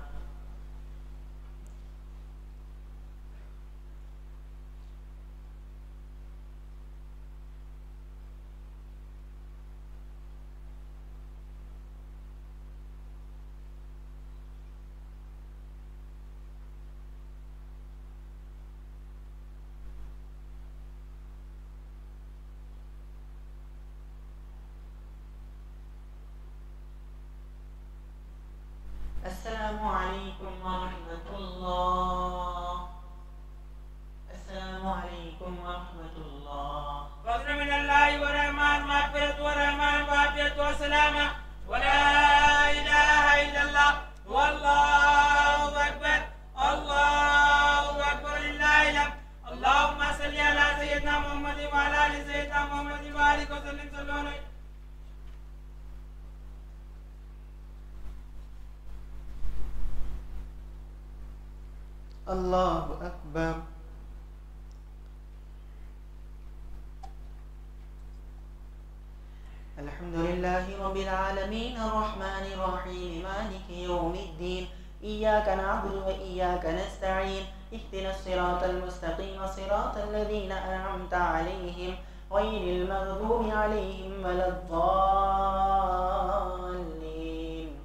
السلام عليكم ورحمة الله السلام عليكم ورحمة الله فضل من الله ورحمن مغفرة ورحمن وعافية وسلامة ولا إله إلا الله والله أكبر الله أكبر لله الحمد اللهم صل على سيدنا محمد وعلى آل سيدنا محمد وبارك وسلم صلى الله عليه الله أكبر الحمد لله رب العالمين الرحمن الرحيم مالك يوم الدين إياك نعبد وإياك نستعين اهدنا الصراط المستقيم صراط الذين أنعمت عليهم غير المغضوب عليهم ولا الضالين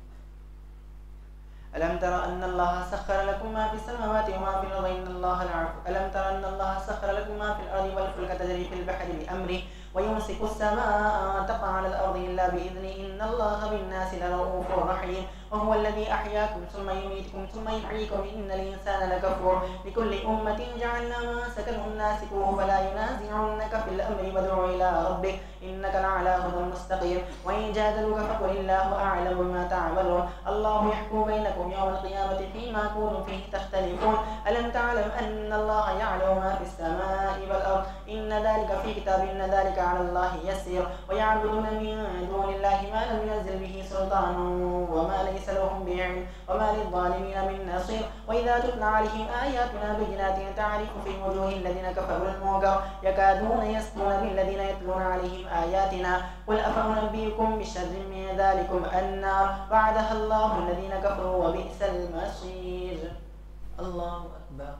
ألم تر أن الله سخر لكم ما في السماوات وما في الأرض إن الله لعفو ألم تر أن الله سخر لكم ما في الأرض والفلك تجري في البحر بأمره ويمسك السماء أن تقع على الأرض إلا بإذنه إن الله بالناس لرؤوف رحيم وهو الذي أحياكم ثم يميتكم ثم يحييكم إن الإنسان لكفور لكل أمة جعلنا منسكا ناسكوه فلا ينازعنك في الأمر وادع إلى ربك إنك لعلى هدى مستقيم وإن جادلوك فقل الله أعلم بما تعملون الله يحكم بينكم يوم القيامة فيما كنتم فيه تختلفون ألم تعلم أن الله يعلم ما في السماء والأرض إن ذلك في كتاب إن ذلك على الله يسير ويعبدون من دون الله ما لم ينزل به سلطان وما ليس لهم بعلم وما للظالمين من نصير وإذا تتلى عليهم آياتنا بينات تعرف في وجوه الذين كفروا المنكر يكادون يسطون بالذين يتلون عليهم آياتنا قل أفأنبئكم بشر من ذلكم النار وعدها الله الذين كفروا وبئس المصير الله أكبر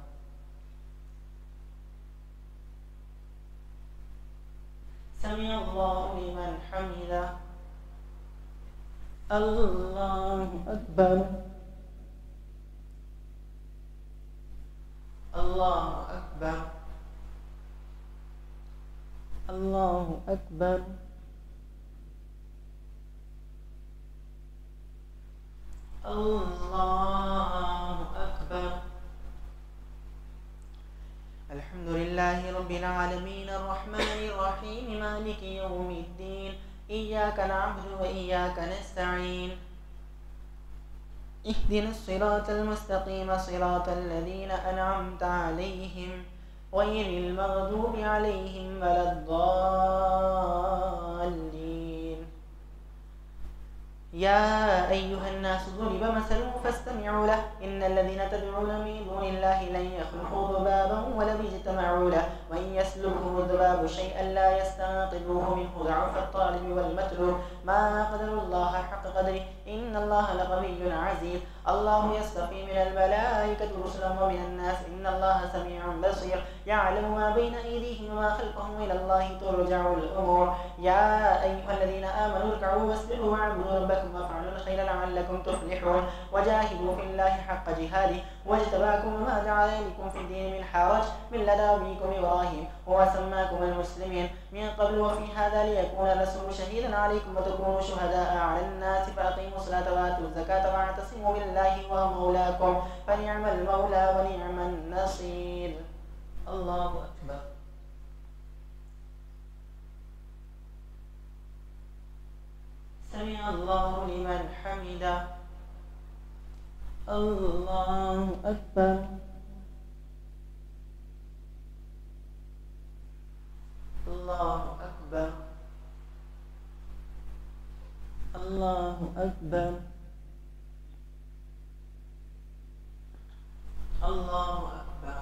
سمع الله لمن حمده الله أكبر الله أكبر الله أكبر الله أكبر الحمد لله رب العالمين الرحمن الرحيم مالك يوم الدين إياك نعبد وإياك نستعين اهدنا الصراط المستقيم صراط الذين أنعمت عليهم غير المغضوب عليهم ولا الضالين. يا أيها الناس ضرب مثل فاستمعوا له إن الذين تدعون من دون الله لن يخلقوا ذبابا ولو اجتمعوا له وإن يسلبهم الذباب شيئا لا يستنقذوه منه ضعف الطالب والمطلوب ما قدر الله حق قدره إن الله لقوي عزيز. الله يصطفي من الملائكة رسلا ومن الناس إن الله سميع بصير يعلم ما بين أيديهم وما خلفهم إلى الله ترجع الأمور. يا أيها الذين آمنوا اركعوا واسجدوا واعبدوا ربكم وافعلوا الخير لعلكم تفلحون وجاهدوا في الله حق جهاده واجتباكم وما جعل لكم في الدين من حرج ملة أبيكم إبراهيم هو سماكم المسلمين من قبل وفي هذا ليكون الرسول شهيدا عليكم وتكونوا شهداء على الناس فأقيموا الصلاة وآتوا الزكاة واعتصموا بالله وهو مولاكم فنعم المولى ونعم النصير. الله أكبر. سمع الله لمن حمده. الله أكبر. الله أكبر. الله أكبر. الله أكبر.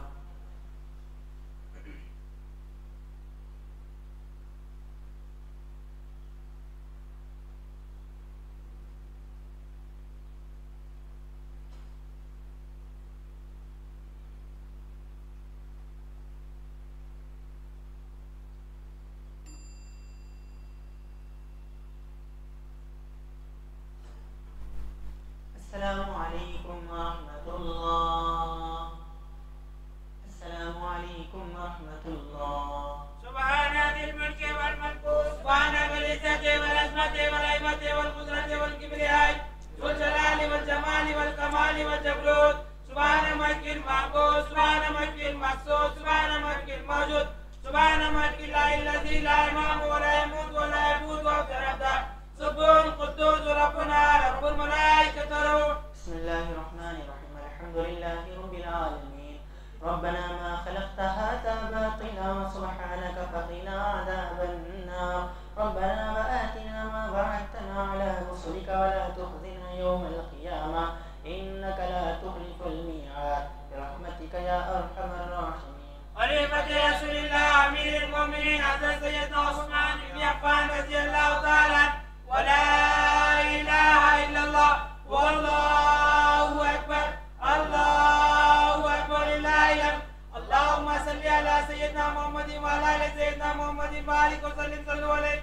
السلام عليكم ورحمة الله. السلام عليكم ورحمة الله. سبحان ذي الملك والملكوت سبحان ذي العزة والعظمة والهيبة والقدرة والكبرياء ذو الجلال والجمال والكمال والجبروت سبحان ملك المعبود سبحان ملك المقصود سبحان ملك الموجود سبحان ملك الله الذي لا ينام ولا يموت ولا يموت وابدا سبحان قدوس ربنا رب الملائكة والروح. بسم الله الرحمن الرحيم الحمد لله رب العالمين. ربنا ما خلقت هذا باطلا وسبحانك فقنا عذاب النار. ربنا وآتنا ما وعدتنا على رسلك ولا تخزنا يوم القيامة إنك لا تخلف الميعاد برحمتك يا أرحم الراحمين. خليفة رسول الله أمير المؤمنين حضرت سيدنا عثمان بن عفان رضي الله تعالى ولا إله إلا الله والله أكبر الله أكبر لله الحمد. اللهم صل على سيدنا محمد وعلى آل سيدنا محمد وبارك وسلم صلوا عليه.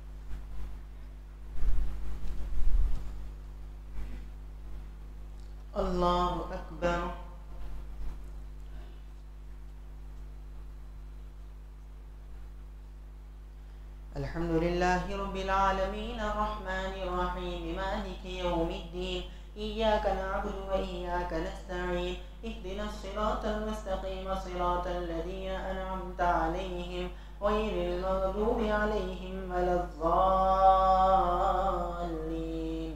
الله أكبر. الحمد لله رب العالمين الرحمن الرحيم مالك يوم الدين إياك نعبد وإياك نستعين اهدنا الصراط المستقيم صراط الذين أنعمت عليهم غير المغضوب عليهم ولا الضالين.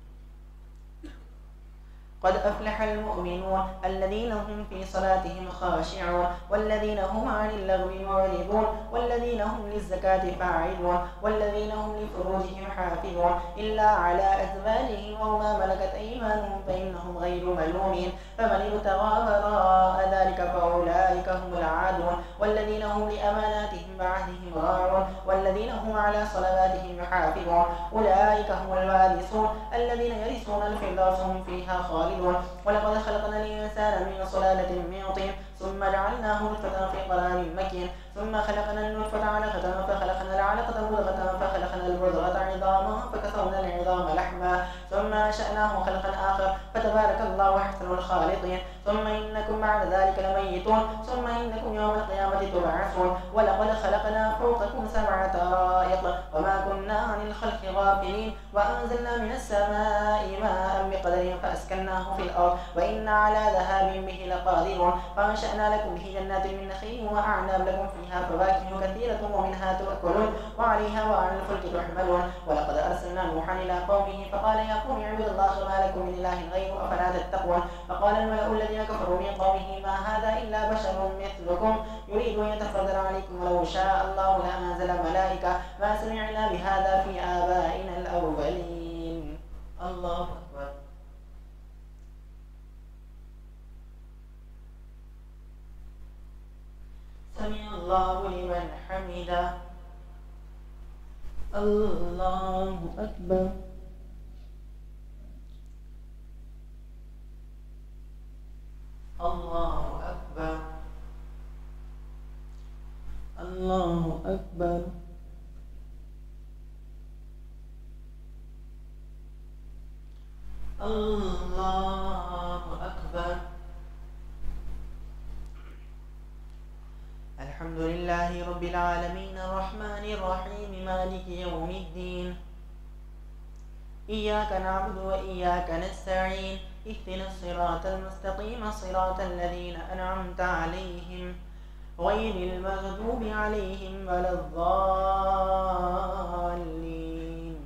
قد أفلح المؤمنون الذين هم في صلاتهم خاشعون والذين هم عن اللغو معرضون والذين هم للزكاة فاعلون والذين هم لفروجهم حافظون إلا على أزواجهم أو ما ملكت أيمانهم فإنهم غير ملومين فمن ابتغى وراء ذلك فأولئك هم العادون والذين هم لأماناتهم وعهدهم راعون والذين هم على صلواتهم يحافظون أولئك هم الوارثون الذين يرثون الفردوس هم فيها خالدون. ولقد خلقنا الإنسان من صلالة من طين ثم جعلناه نطفة في قرار مكين ثم خلقنا النطفة علقة فخلقنا العلقة مضغة فخلقنا المضغة عظاما فكسونا العظام لحما ثم أنشأناه خلقا آخر فتبارك الله أحسن الخالقين. ثم إنكم بعد ذلك لميتون ثم إنكم يوم القيامة تبعثون ولقد خلقنا فوقكم 7 طرائق وما كنا عن الخلق غافلين وأنزلنا من السماء ماء بقدر فأسكناه في الأرض وإنا على ذهاب به لقادرون فأنشأنا لكم به جنات من نخيل وأعناب لكم فيها فواكه كثيرة ومنها تأكلون وعليها وعلى الفلك تحملون ولقد أرسلنا نوحا إلى قومه فقال يا قوم اعبدوا الله ما لكم من إله غيره أفلا تتقون فقال الملأ الذين كفروا من قومه ما هذا إلا بشر مثلكم يريد أن يتفضل عليكم ولو شاء الله لأنزل ملائكة ما سمعنا بهذا في آبائنا الأولين. الله أكبر. سمع الله لمن حمده. الله أكبر. الله أكبر. الله أكبر. الله أكبر. الحمد لله رب العالمين الرحمن الرحيم مالك يوم الدين إياك نعبد وإياك نستعين اهدنا الصراط المستقيم صراط الذين أنعمت عليهم غير المغضوب عليهم ولا الضالين.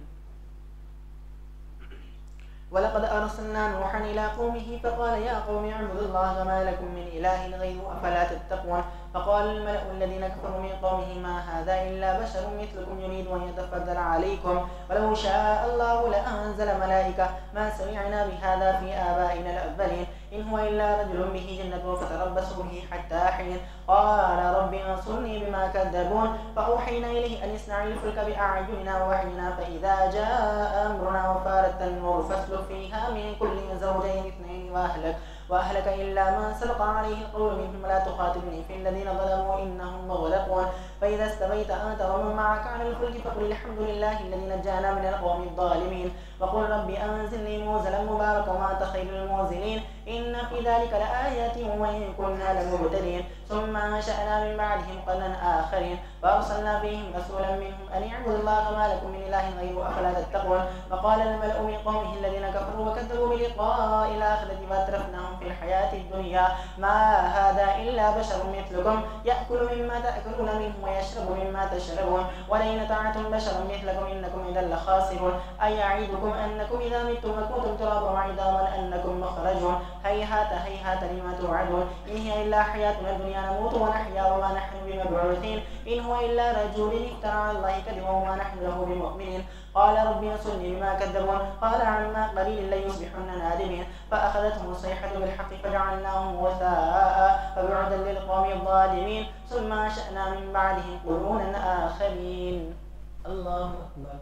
ولقد أرسلنا نوحا إلى قومه فقال يا قوم اعبدوا الله ما لكم من إله غيره أفلا تتقون فقال الملأ الذين كفروا من قومه ما هذا إلا بشر مثلكم يريد أن يتفضل عليكم ولو شاء الله لأنزل ملائكة ما سمعنا بهذا في آبائنا الأولين إن هو إلا رجل به جنة فتربصوا به حتى حين قال رب انصرني بما كذبون فأوحينا إليه أن يصنع الفلك بأعيننا ووحينا فإذا جاء أمرنا وفارت النور فاسلك فيها من كل زوجين 2 وأهلك إلا من سبق عليه القول منهم ولا تخاطبني في الذين ظلموا إنهم مغرقون فإذا استويت أنت ومن معك على الفلك فقل الحمد لله الذي نجانا من القوم الظالمين وقل رب أنزلني منزلا مباركا وأنت خير المنزلين إن في ذلك لآيات وإن كنا لمبتلين ثم أنشأنا من بعدهم قرنا آخرين فأرسلنا فيهم رسولا منهم أن اعبدوا الله ما لكم من إله غيره أفلا تتقون فقال الملأ من قومه الذين كفروا وكذبوا بلقاء الآخرة فأترفناهم في الحياة الدنيا ما هذا إلا بشر مثلكم يأكل مما تأكلون منه ويشرب مما تشربون ولئن أطعتم بشرا مثلكم إنكم إذا لخاسرون أيعدكم أنكم إذا متم وكنتم ترابا وعظاما أنكم مخرجون هيهات هيهات لما توعدون إن هي إلا حياتنا الدنيا نموت ونحيا وما نحن بمبعوثين إن هو إلا رجل افترى على الله كذبا وما نحن له بمؤمنين قال رب انصرني بما كذبون قال عما قليل ليصبحن نادمين فأخذتهم الصيحة بالحق فجعلناهم غثاء فبعدا للقوم الظالمين ثم أنشأنا من بعدهم قرونا آخرين. الله أكبر.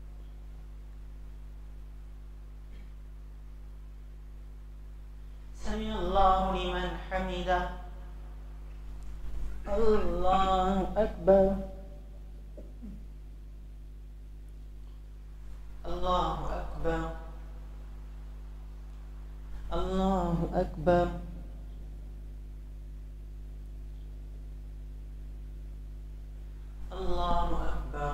سمع الله لمن حمده. الله أكبر. الله أكبر. الله أكبر. الله أكبر.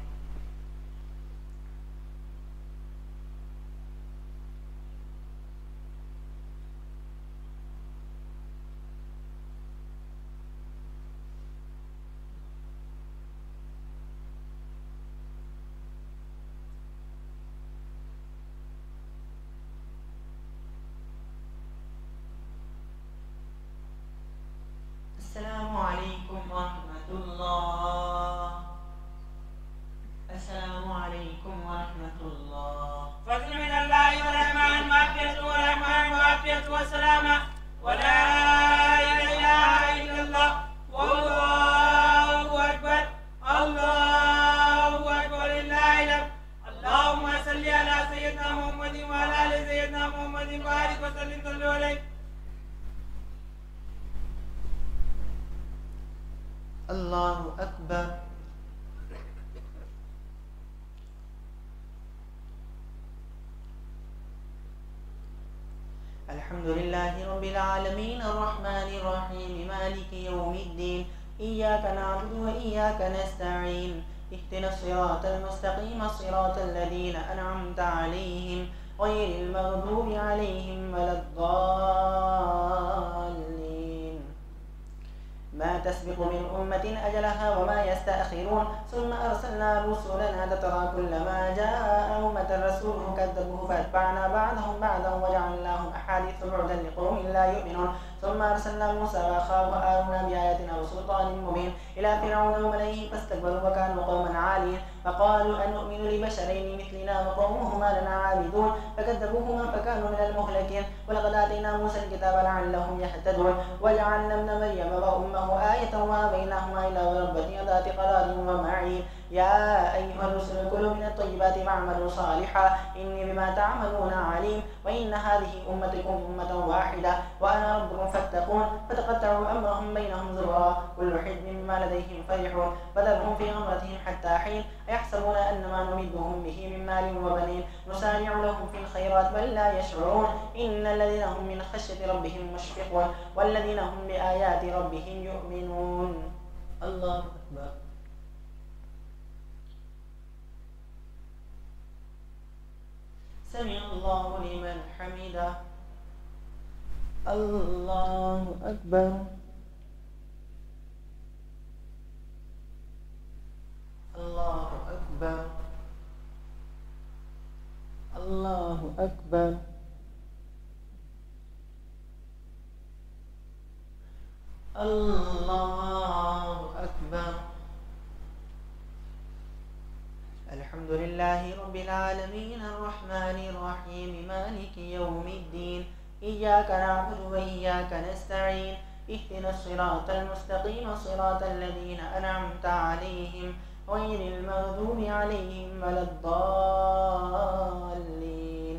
السلام عليكم ورحمة الله. السلام عليكم ورحمة الله. فضل من الله ورحمة المغفرة ورحمة المغفرة والسلامة ولا إله إلا الله والله أكبر الله أكبر لله الحمد. اللهم صل على سيدنا محمد وعلى آل سيدنا محمد وبارك وسلم صلوا عليه. الله أكبر. الحمد الحمد لله رب العالمين الرحمن الرحيم مالك يوم الدين إياك نعبد وإياك نستعين اهدنا الصراط المستقيم صراط الذين أنعمت عليهم غير المغضوب عليهم ولا الضالين. ما تسبق من أمة أجلها وما يستأخرون ثم أرسلنا رسلنا تترى كلما جاء أمة رسولهم كذبوه فأتبعنا بعضهم بعضا وجعلناهم أحاديث بعدا لقوم لا يؤمنون. ثم أرسلنا موسى وأخاه هارون بآياتنا وسلطان مبين إلى فرعون وملئه فاستكبروا وكانوا قوما عالين فقالوا أنؤمن لبشرين مثلنا وقومهما لنا عابدون فكذبوهما فكانوا من المهلكين. ولقد آتينا موسى الكتاب لعلهم يهتدون وجعلنا ابن مريم وأمه آية وآويناهما إلى ربة ذات قرار ومعين. يا أيها الرسل كلوا من الطيبات واعملوا صالحا إني بما تعملون عليم. وإن هذه أمتكم أمة واحدة وأنا ربكم فاتقون. فتقطعوا أمرهم بينهم زبرا كل حزب بما لديهم فرحون فذرهم في غمرتهم حتى حين أيحسبون أن ما نمدهم به من مال وبنين نسارع لهم في الخيرات بل لا يشعرون. إن الذين هم من خشية ربهم مشفقون والذين هم بآيات ربهم يؤمنون. الله أكبر. سمع الله لمن حمده. الله أكبر. الله أكبر. الله أكبر. الله أكبر. الحمد لله رب العالمين الرحمن الرحيم مالك يوم الدين إياك نعبد وإياك نستعين اهدنا الصراط المستقيم صراط الذين أنعمت عليهم غير المغضوب عليهم ولا الضالين.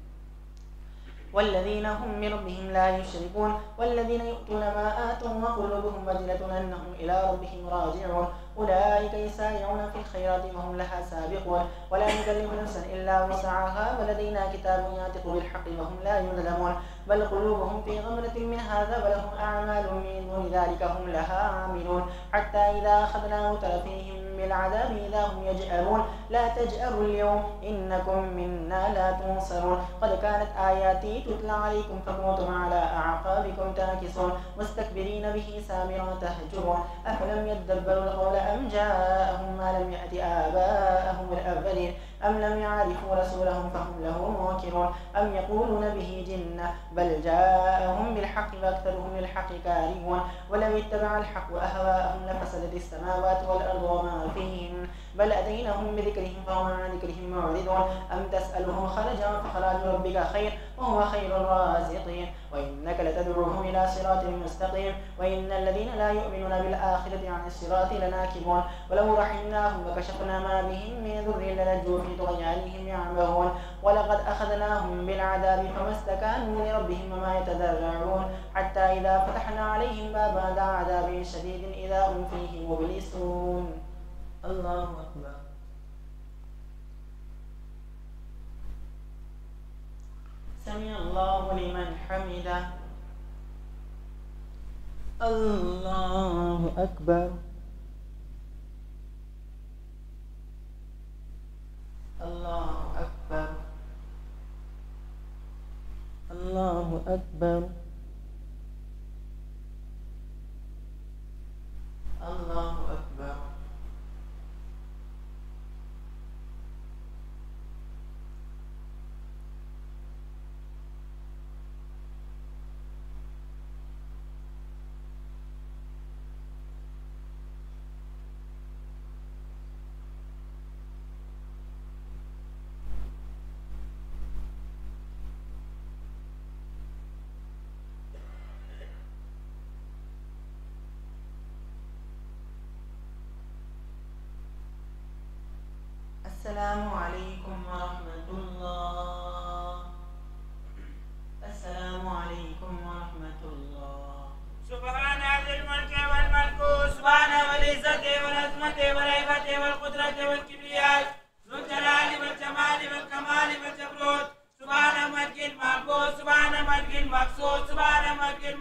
والذين هم بربهم لا يشركون والذين يؤتون ما آتوا وقلوبهم وجلة أنهم إلى ربهم راجعون أولئك يسارعون في الخيرات وهم لها سابقون ولا نكلف نفسا إلا وسعها ولدينا كتاب ينطق بالحق وهم لا يظلمون بل قلوبهم في غمرة من هذا ولهم أعمال من دون ذلك هم لها عاملون حتى إذا أخذنا مترفيهم بالعذاب إذا هم يجأرون لا تجأروا اليوم إنكم منا لا تنصرون قد كانت آياتي تتلى عليكم فكنتم على أعقابكم تنكصون مستكبرين به سامرا تهجرون أفلم يدبروا القول أم جاءهم ما لم يأت آباءهم الأولين أم لم يعرفوا رسولهم فهم له منكرون أم يقولون به جنة بل جاءهم بالحق فأكثرهم للحق كارهون ولو اتبع الحق أهواءهم لفسدت السماوات والأرض وما فيهن بل أتيناهم بذكرهم فهم عن ذكرهم معرضون أم تسألهم خرجا فخراج ربك خير وهو خير الرازقين وإنك لتدعوهم إلى صراط مستقيم وإن الذين لا يؤمنون بالآخرة عن الصراط لناكبون ولو رحمناهم وكشفنا ما بهم من ضر للجوا في طغيانهم يعمهون ولقد أخذناهم بالعذاب فما استكانوا لربهم وما يتضرعون حتى إذا فتحنا عليهم بابا ذا عذاب شديد إذا هم فيه مبلسون. الله أكبر. سمع الله لمن حمده. الله أكبر. الله أكبر. الله أكبر. الله أكبر. السلام عليكم ورحمة الله. السلام عليكم ورحمة الله. سبحان ذي الملك والملكوت سبحان والعزة والعظمة والهيبة والقدرة والكبرياء ذو الجلال والجمال والكمال والجبروت سبحان ملك المعبود سبحان ملك المقصود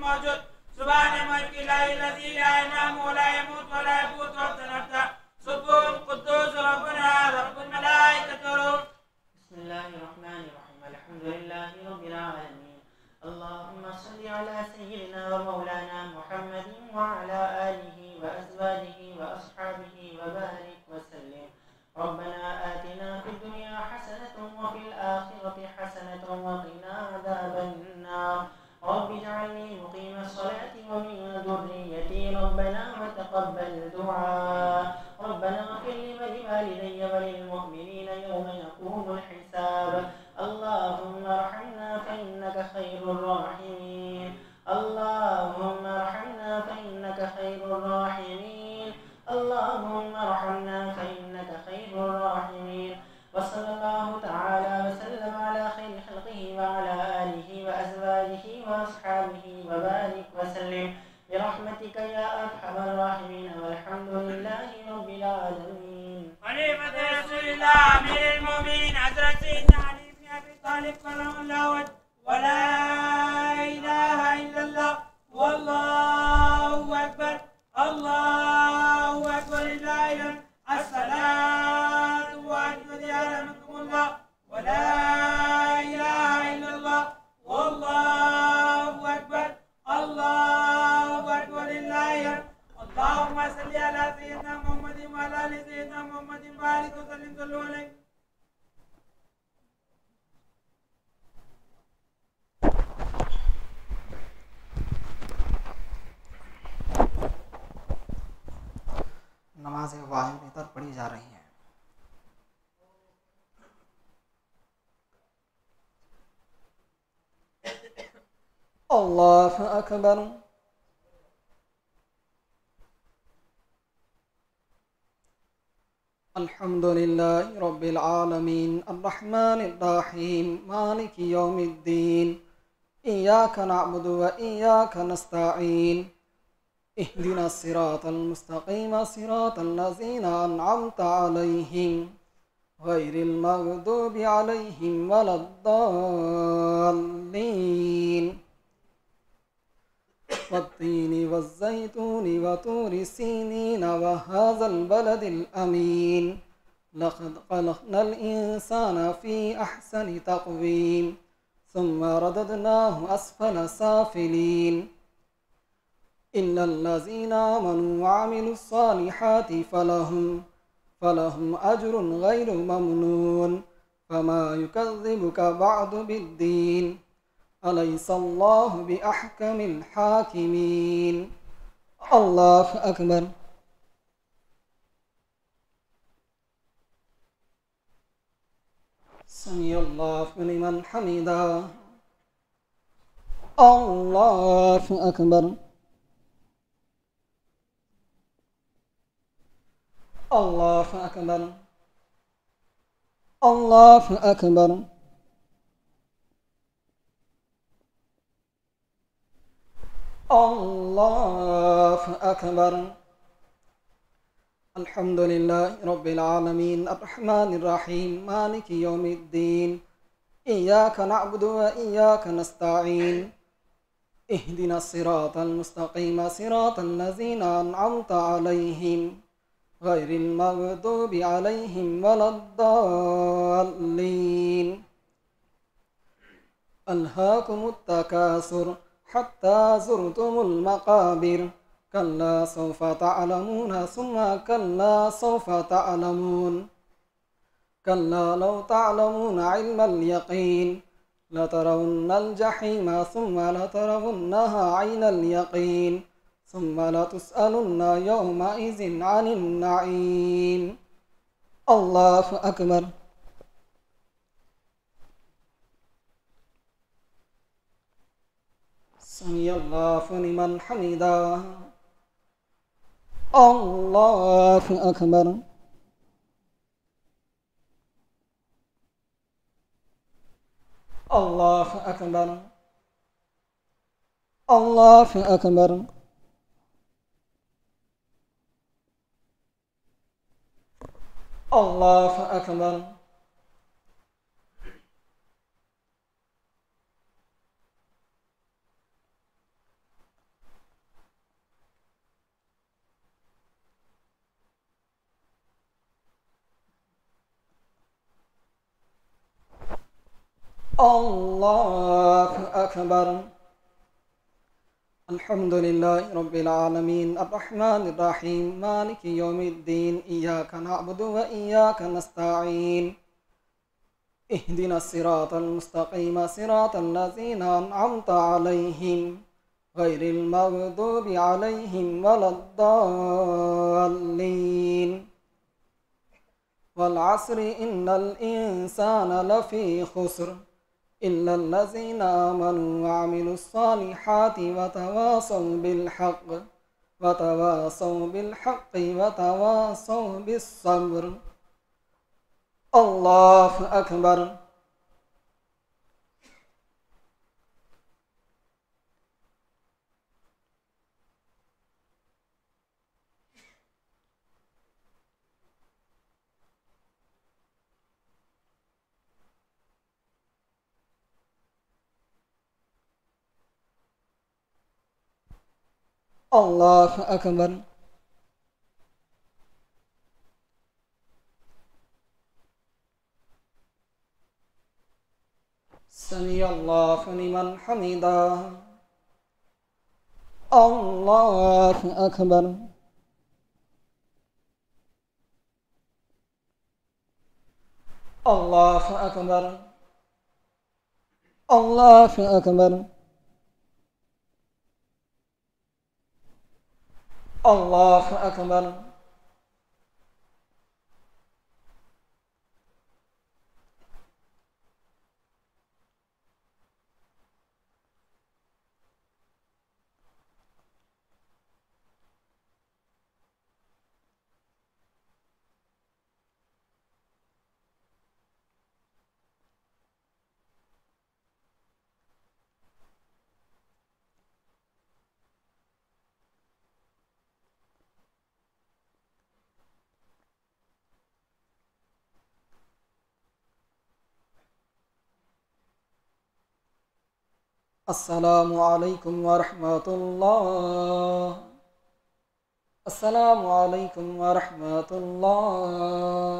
موجود سبحان الملك الذي لا ينام ولا يموت ولا يفوت وقت نفسه سبحان قدوس ربنا رب الملائكة والروح. بسم الله الرحمن الرحيم الحمد لله رب العالمين اللهم صل على سيدنا ومولانا محمد وعلى آله وأزواجه وأصحابه وبارك وسلم. ربنا آتنا في الدنيا حسنة وفي الآخرة حسنة وقنا عذاب النار. رب اجعلني مقيم الصلاة ومن ذريتي ربنا وتقبل دعاء. ربنا اغفر لي ولوالدي وللمؤمنين يوم يقوم الحساب. اللهم ارحمنا فإنك خير الراحمين. اللهم ارحمنا فإنك خير الراحمين. اللهم ارحمنا فإنك خير الراحمين. وصلى الله تعالى وسلم على خير خلقه وعلى آله وأزواجه وأصحابه وبارك وسلم برحمتك يا أرحم الراحمين والحمد لله رب العالمين. خليفة رسول الله أمير المؤمنين حضرت سيدنا علي بن أبي طالب كرم الله وجهه ولا إله إلا الله والله أكبر الله أكبر لله الصلاة وأكبر يرحمكم الله ولا إله إلا الله والله أكبر الله أكبر لله. اللهم صل على سيدنا محمد وعلى آل سيدنا محمد وبارك وسلم صلوا عليه. नमाज़ें वाजिब बेहतर पढ़ी जा रही हैं। अल्लाहु अकबर। अल्हम्दुलिल्लाहि रब्बिल आलमीन अर्रहमानिर रहीम मालिकि यौमिद्दीन इय्याका नअबुदु व इय्याका नस्तईन इहदिना सिरातल मुस्तकीम सिरातल लज़ीना अनअमता अलैहिम गैरिल मग़दूबि अलैहिम वलद्दाल्लीन वत्तीनि वज़्ज़ैतूनि वतूरि सीनीन वहाज़ल बलदिल अमीन लक़द ख़लक़नल इंसाना फ़ी अहसनि तक़वीम सुम्मा रददनाहु अस्फ़ल साफ़िलीन इल्लल्लज़ीना आमनू वअमिलुस्सालिहाति फलहुम अज्रुन गैरु ममनून फमा युकज़्ज़िबुका बअदु बिद्दीन अलैहिस्सलाहु बिअहकमिल हाकिमीन। अल्लाहु अकबर। समिअल्लाहु लिमन हमिदा। अल्लाहु अकबर। अल्लाहु अकबर। अल्लाहु अकबर। अल्लाहु अकबर। अल्हम्दुलिल्लाहि रब्बिल आलमीन अर्रहमानिर रहीम मालिकि यौमिद्दीन इय्याका नअबुदु व इय्याका नस्तईन इहदिना सिरातल मुस्तकीम सिरातल लज़ीना अनअमता अलैहिम गैरिल मग़दूबि अलैहिम वलद्दाल्लीन अल्हाकुमुत तकासुर हत्ता ज़ुरतुमुल मक़ाबिर कल्ला सौफ़ा तअलमून सुम्मा कल्ला सौफ़ा तअलमून कल्ला लौ तअलमून इल्मल यक़ीन लतरवुन्नल जहीम सुम्मा लतरवुन्नहा ऐनल यक़ीन सुम्मा लतुस्अलुन्ना यौमइज़िन अनिन नईम। अल्लाहु अकबर। समिअल्लाहु लिमन हमिदा। अल्लाहु अकबर। अल्लाहु अकबर। अल्लाहु अकबर। अल्लाहु अकबर। الله أكبر. الحمد لله رب العالمين الرحمن الرحيم مالك يوم الدين إياك نعبد وإياك نستعين اهدنا الصراط المستقيم صراط الذين أنعمت عليهم غير المغضوب عليهم ولا الضالين. والعصر إن الإنسان لفي خسر إلا الذين آمنوا وعملوا الصالحات وتواصوا بالحق وتواصوا بالصبر. الله أكبر. الله أكبر. سمع الله لمن حمده. الله أكبر. الله أكبر. الله أكبر. الله أكبر. السلام عليكم ورحمة الله. السلام عليكم ورحمة الله.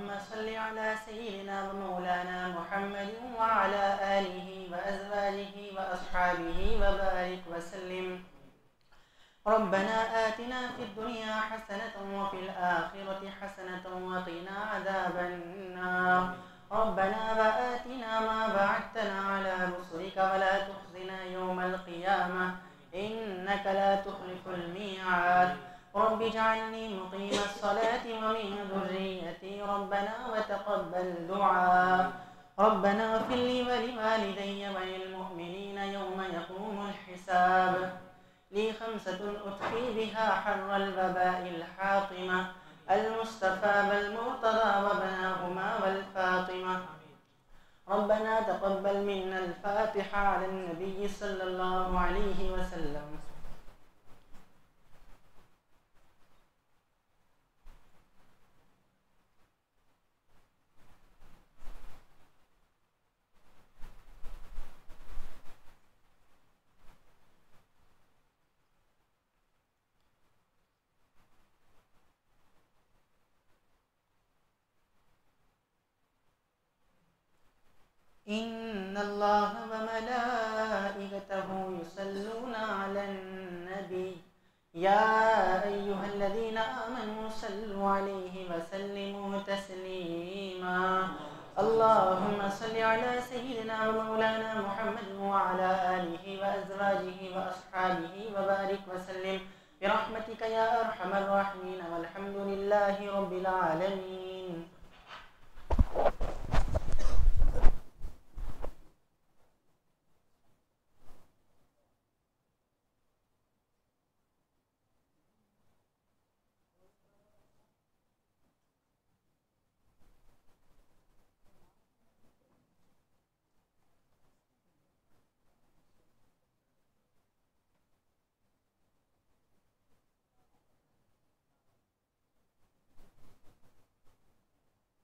اللهم صل على سيدنا ومولانا محمد وعلى آله وأزواجه وأصحابه وبارك وسلم. ربنا آتنا في الدنيا حسنة وفي الآخرة حسنة وقنا عذاب النار. ربنا وآتنا ما وعدتنا على رسلك ولا تخزنا يوم القيامة إنك لا تخلف الميعاد. رب اجعلني مقيم الصلاة ومن ذريتي ربنا وتقبل دعاء. ربنا اغفر لي ولوالدي وللمؤمنين يوم يقوم الحساب. لي 5 أطفي بها حر الوباء الحاطمة المصطفى والمرتضى وابناهما والفاطمة. ربنا تقبل منا الفاتحة على النبي صلى الله عليه وسلم. إن الله وملائكته يصلون على النبي يا أيها الذين آمنوا صلوا عليه وسلموا تسليما. اللهم صل على سيدنا ومولانا محمد وعلى آله وأزواجه وأصحابه وبارك وسلم برحمتك يا أرحم الراحمين والحمد لله رب العالمين.